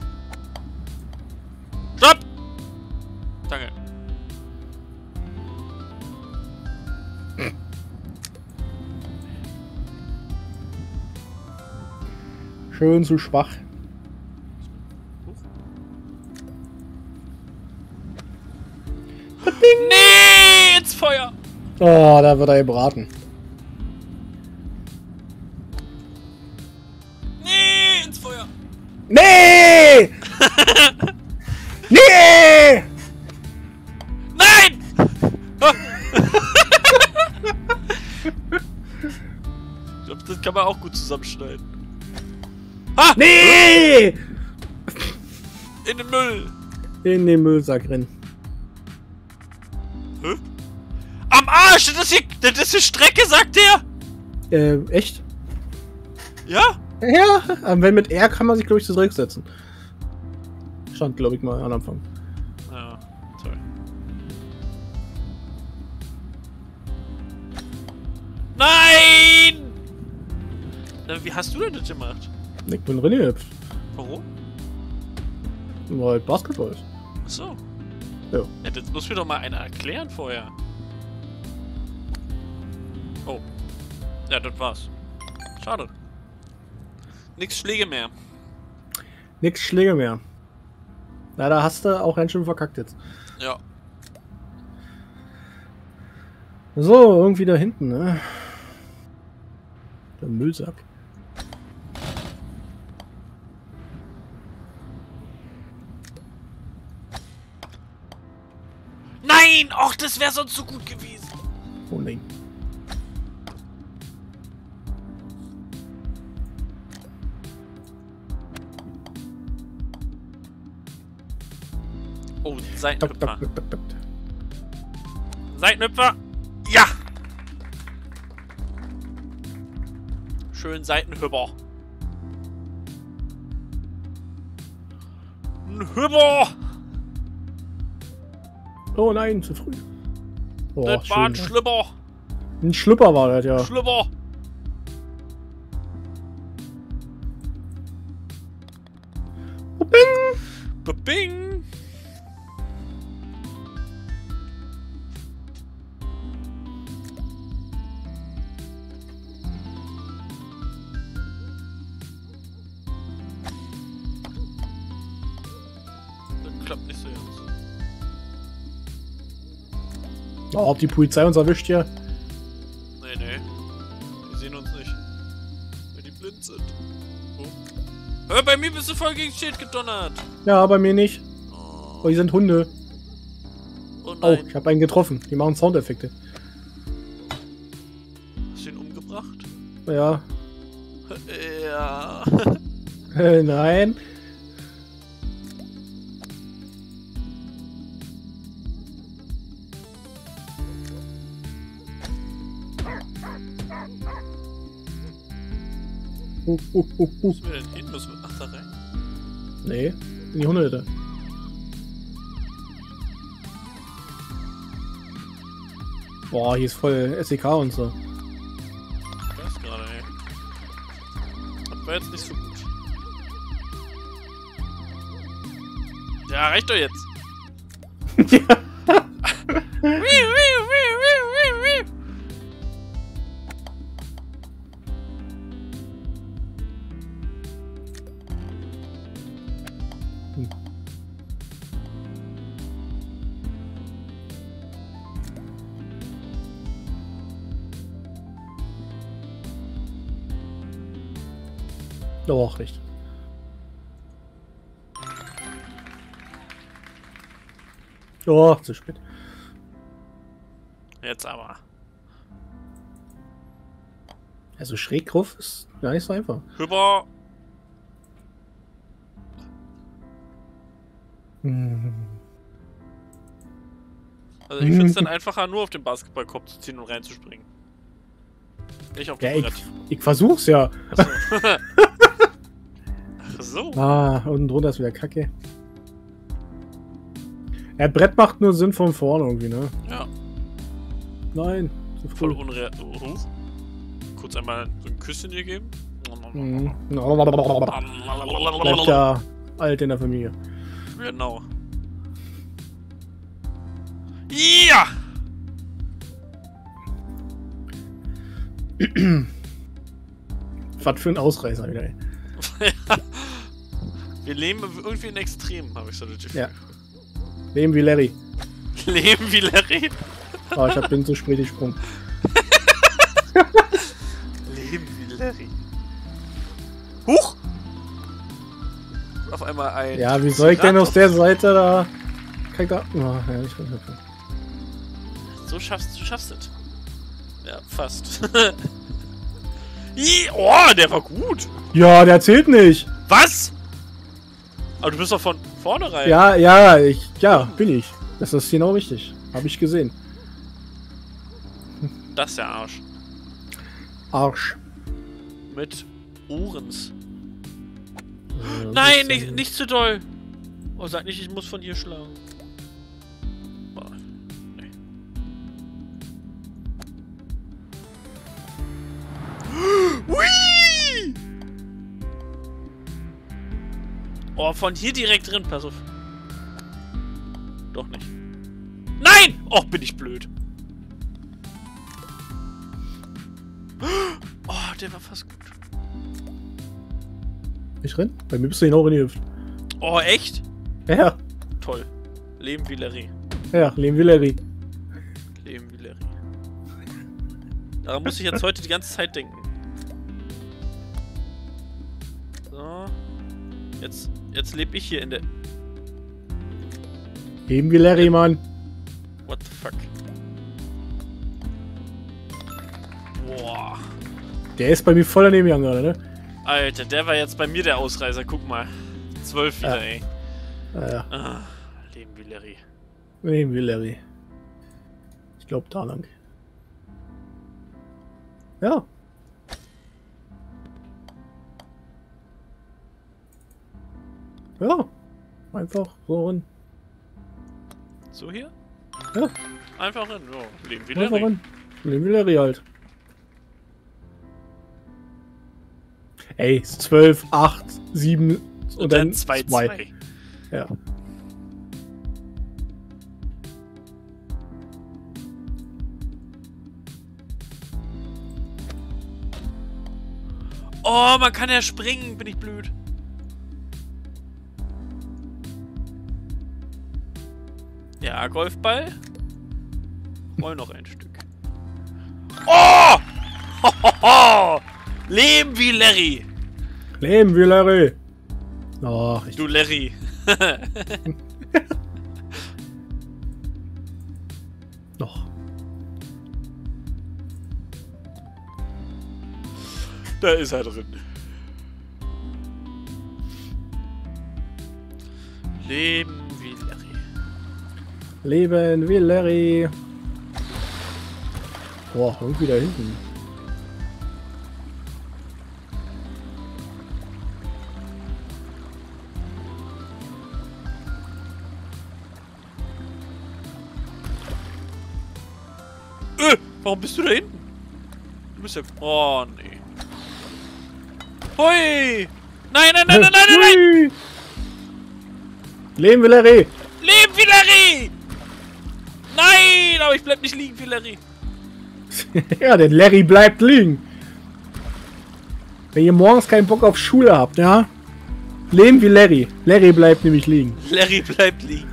Stopp! Danke. Schön zu schwach. Nee, ins Feuer! Oh, da wird er gebraten. Nee, ins Feuer! Nee! Nee! Nein! Ich glaube, das kann man auch gut zusammenschneiden. Ha! Nee! In den Müll! In den Müllsack rennen. Hä? Am Arsch! Das ist hier, das ist hier Strecke, sagt der! Äh, echt? Ja? Ja, aber wenn mit R kann man sich, glaube ich, zurücksetzen. Stand, glaube ich, mal am Anfang. Ja, toll. Nein! Na, wie hast du denn das gemacht? Ich bin drin gehüpft. Warum? Weil Basketball ist. Achso. Ja. Ja, das muss mir doch mal einer erklären vorher. Oh. Ja, das war's. Schade. Nix Schläge mehr. Nix Schläge mehr. Na, da hast du auch ganz schön verkackt jetzt. Ja. So, irgendwie da hinten, ne? Der Müllsack. Nein! Och, das wäre sonst so gut gewesen. Oh nein. Oh, Dok, Seitenhüpfer. dok, dok, dok, dok. Seitenhüpfer! Ja! Schön Seitenhüpfer. Ein Hüpfer! Oh nein, zu früh. Oh, Das war ein schön. Schlüpper. Ein Schlüpper war das, ja. Schlüpper. Bing! Bing! Das klappt nicht so ganz. Oh, ob die Polizei uns erwischt hier? Nee, nee. Die sehen uns nicht. Weil die blind sind. Oh. Hör, bei mir bist du voll gegen das Schild gedonnert. Ja, bei mir nicht. Oh, Oh, die sind Hunde. oh Oh, nein. ich habe einen getroffen. Die machen Soundeffekte. Hast du ihn umgebracht? Ja. Ja. Äh, nein. Uh, uh, uh, uh. Wo müssen wir denn hin? Müssen wir ach, da rein? Nee, in die Hundehütte. Boah, hier ist voll S E K und so. Ich weiß gerade, ey. Das war jetzt nicht so gut. Ja, reicht doch jetzt. Ja. Wiu, wiu, wiu, wiu, wiu, wiu. Hm. Doch, recht. Oh, zu spät. Jetzt aber. Also schräg drauf ist gar nicht so einfach. Hüpper. Hm. Also ich finde es dann einfacher, nur auf den Basketballkorb zu ziehen und reinzuspringen. Nicht auf Ja, das ich, Brett. ich versuch's ja. Achso. Ach so. Ah, unten drunter ist wieder Kacke. Ja, Brett macht nur Sinn von vorne irgendwie, ne? Ja, Nein, zu voll früh. unreal. Oh. kurz einmal so ein Küsschen dir geben. Mhm. Bleibt ja alt in der Familie. Genau. Ja! Was für ein Ausreißer wieder, ey. Wir leben irgendwie in Extremen, habe ich so das Gefühl. Ja. Leben wie Larry. Leben wie Larry. Oh, ich hab bin zu spät gesprungen. Leben wie Larry. Huch! Auf einmal ein... Ja, wie soll ich denn aus der Seite da... Kann ich da... Oh, ja, ich weiß nicht. So schaffst du schaffst es. Ja, fast. Ih, oh, der war gut. Ja, der zählt nicht. Was? Aber du bist doch von vorne rein. Ja, ja, ich... Ja, bin ich. Das ist genau richtig. Habe ich gesehen. Das ist der Arsch. Arsch. Mit Ohrens. Ja, Nein, nicht, nicht zu doll. Oh, sag nicht, ich muss von hier schlagen. Boah, nee. Hui! Oh, von hier direkt drin, pass auf. Doch nicht. Nein! Och, bin ich blöd. Oh, der war fast gut. Ich renn? Bei mir bist du genau in die Hüfte. Oh, echt? Ja. Toll. Leben wie Larry. Ja, leben wie Larry. Leben wie Larry. Daran muss ich jetzt heute die ganze Zeit denken. So. Jetzt, jetzt lebe ich hier in der... Leben wie Larry, Mann. What the fuck? Boah. Der ist bei mir voll daneben gegangen gerade, ne? Alter, der war jetzt bei mir der Ausreißer. Guck mal. Zwölf wieder, Ja. ey. Ja, ja. Ah, Leben wie Larry. Leben wie Larry. Ich glaube da lang. Ja. Ja. Einfach so hin. So hier? Ja. Einfach hin. Ja, Leben wie Einfach Larry. hin. Leben wie Larry halt. Ey, zwölf, acht, sieben und, Und dann zwei zwei. Ja. Oh, man kann ja springen. Bin ich blöd. Ja, Golfball. Roll noch ein Stück. Oh! Hohoho! Leben wie Larry. Leben wie Larry. Oh, ich Du Larry. noch. Da ist er drin. Leben wie Larry. Leben wie Larry. Boah, irgendwie da hinten. Äh, warum bist du da hinten? Du bist ja... Oh, nee. Hui! Nein, nein, nein, nein, nein, nein, nein! Hui. Leben wie Larry. Leben wie Larry! Nein, aber ich bleib nicht liegen wie Larry. Ja, der Larry bleibt liegen. Wenn ihr morgens keinen Bock auf Schule habt, ja? Leben wie Larry. Larry bleibt nämlich liegen. Larry bleibt liegen.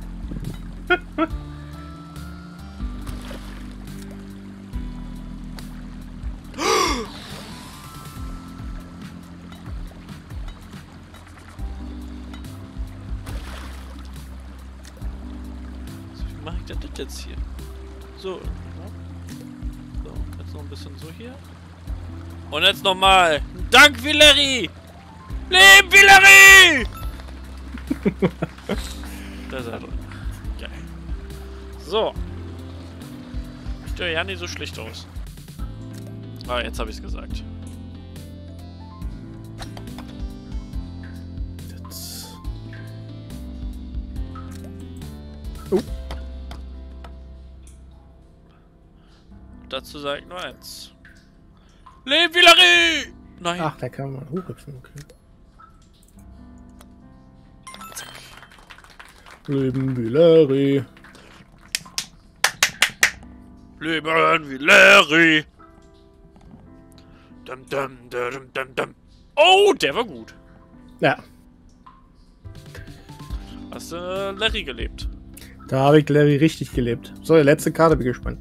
So, wie mache ich denn das jetzt hier? So. So, jetzt noch ein bisschen so hier. Und jetzt nochmal. Dank wie Larry! Leben wie Larry! Da ist er drin. Geil. So. Sieht ja ja nicht so schlecht aus. Ah, jetzt habe ich es gesagt. Das... Oh. Dazu sage ich nur eins. Leben wie Larry! Nein. Ach, da kann man hochhüpfen, okay. Leben wie Larry. Leben wie Larry. Dum, dum, dum, dum, dum. Oh, der war gut. Ja. Hast du äh, Larry gelebt? Da habe ich Larry richtig gelebt. So, die letzte Karte, bin gespannt.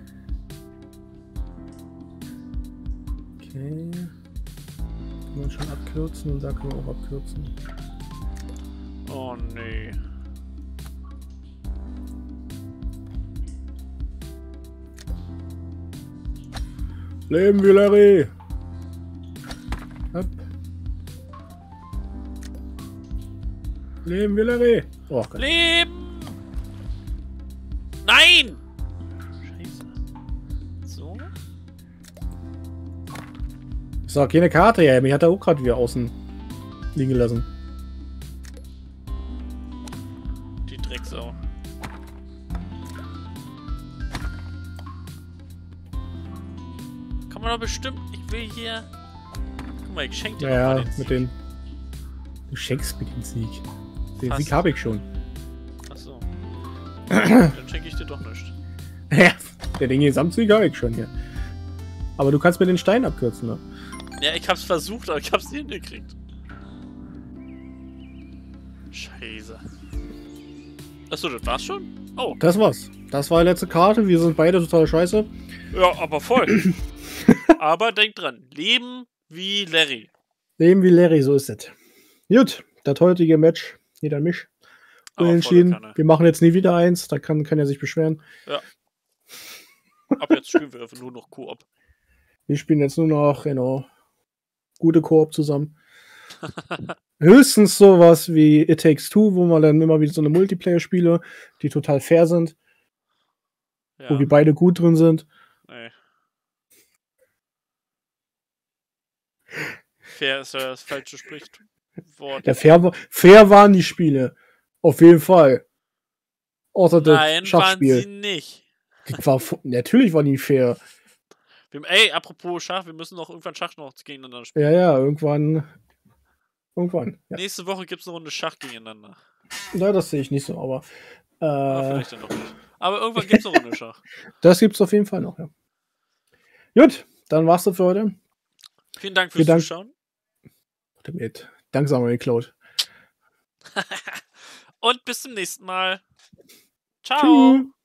Okay. Kann man schon abkürzen und da kann man auch abkürzen. Oh nee. Leben wie Larry. Hopp. Leben wie Larry. Oh Gott. Leben! Nein! Scheiße. So? So, keine Karte, ja. Mich hat er auch gerade wieder außen liegen gelassen. Die Drecksau. Kann man doch bestimmt. Ich will hier. Guck mal, ich schenke dir Ja, noch mal ja, den mit Sieg. den. Du schenkst mir den Sieg. Den Fast. Sieg habe ich schon. Achso. Dann schenke ich dir doch nichts. Ja, der den Gesamtsieg habe ich schon hier. Aber du kannst mir den Stein abkürzen, ne? Ja, ich hab's versucht, aber ich hab's nicht hingekriegt. Scheiße. Achso, das war's schon? Oh. Das war's. Das war die letzte Karte. Wir sind beide total scheiße. Ja, aber voll. Aber denk dran, leben wie Larry. Leben wie Larry, so ist es. Gut, das heutige Match geht an mich. Aber volle Entschieden. Kanne. Wir machen jetzt nie wieder eins. Da kann, kann er sich beschweren. Ab jetzt spielen wir einfach nur noch Koop. Wir spielen jetzt nur noch, genau, gute Koop zusammen. Höchstens sowas wie It Takes Two, wo man dann immer wieder so eine Multiplayer-Spiele, die total fair sind, Ja. wo wir beide gut drin sind. Nee. Fair ist ja das falsche Sprichwort. Ja, fair, wa- fair waren die Spiele. Auf jeden Fall. Außer das Nein, waren Schachspiel. sie nicht. Das war, fu- natürlich war die fair. Wir, ey, apropos Schach, wir müssen noch irgendwann Schach noch gegeneinander spielen. Ja, ja, irgendwann. Irgendwann. Ja, Nächste Woche gibt's eine Runde Schach gegeneinander. ja das sehe ich nicht so, aber. Aber Äh, vielleicht dann noch nicht. Aber irgendwann gibt's eine Runde Schach. das gibt's auf jeden Fall noch, ja. Gut, dann war's das für heute. Vielen Dank fürs Vielen Dank. Zuschauen. Damit. Danksamer geklaut. Und bis zum nächsten Mal. Ciao. Tschüss.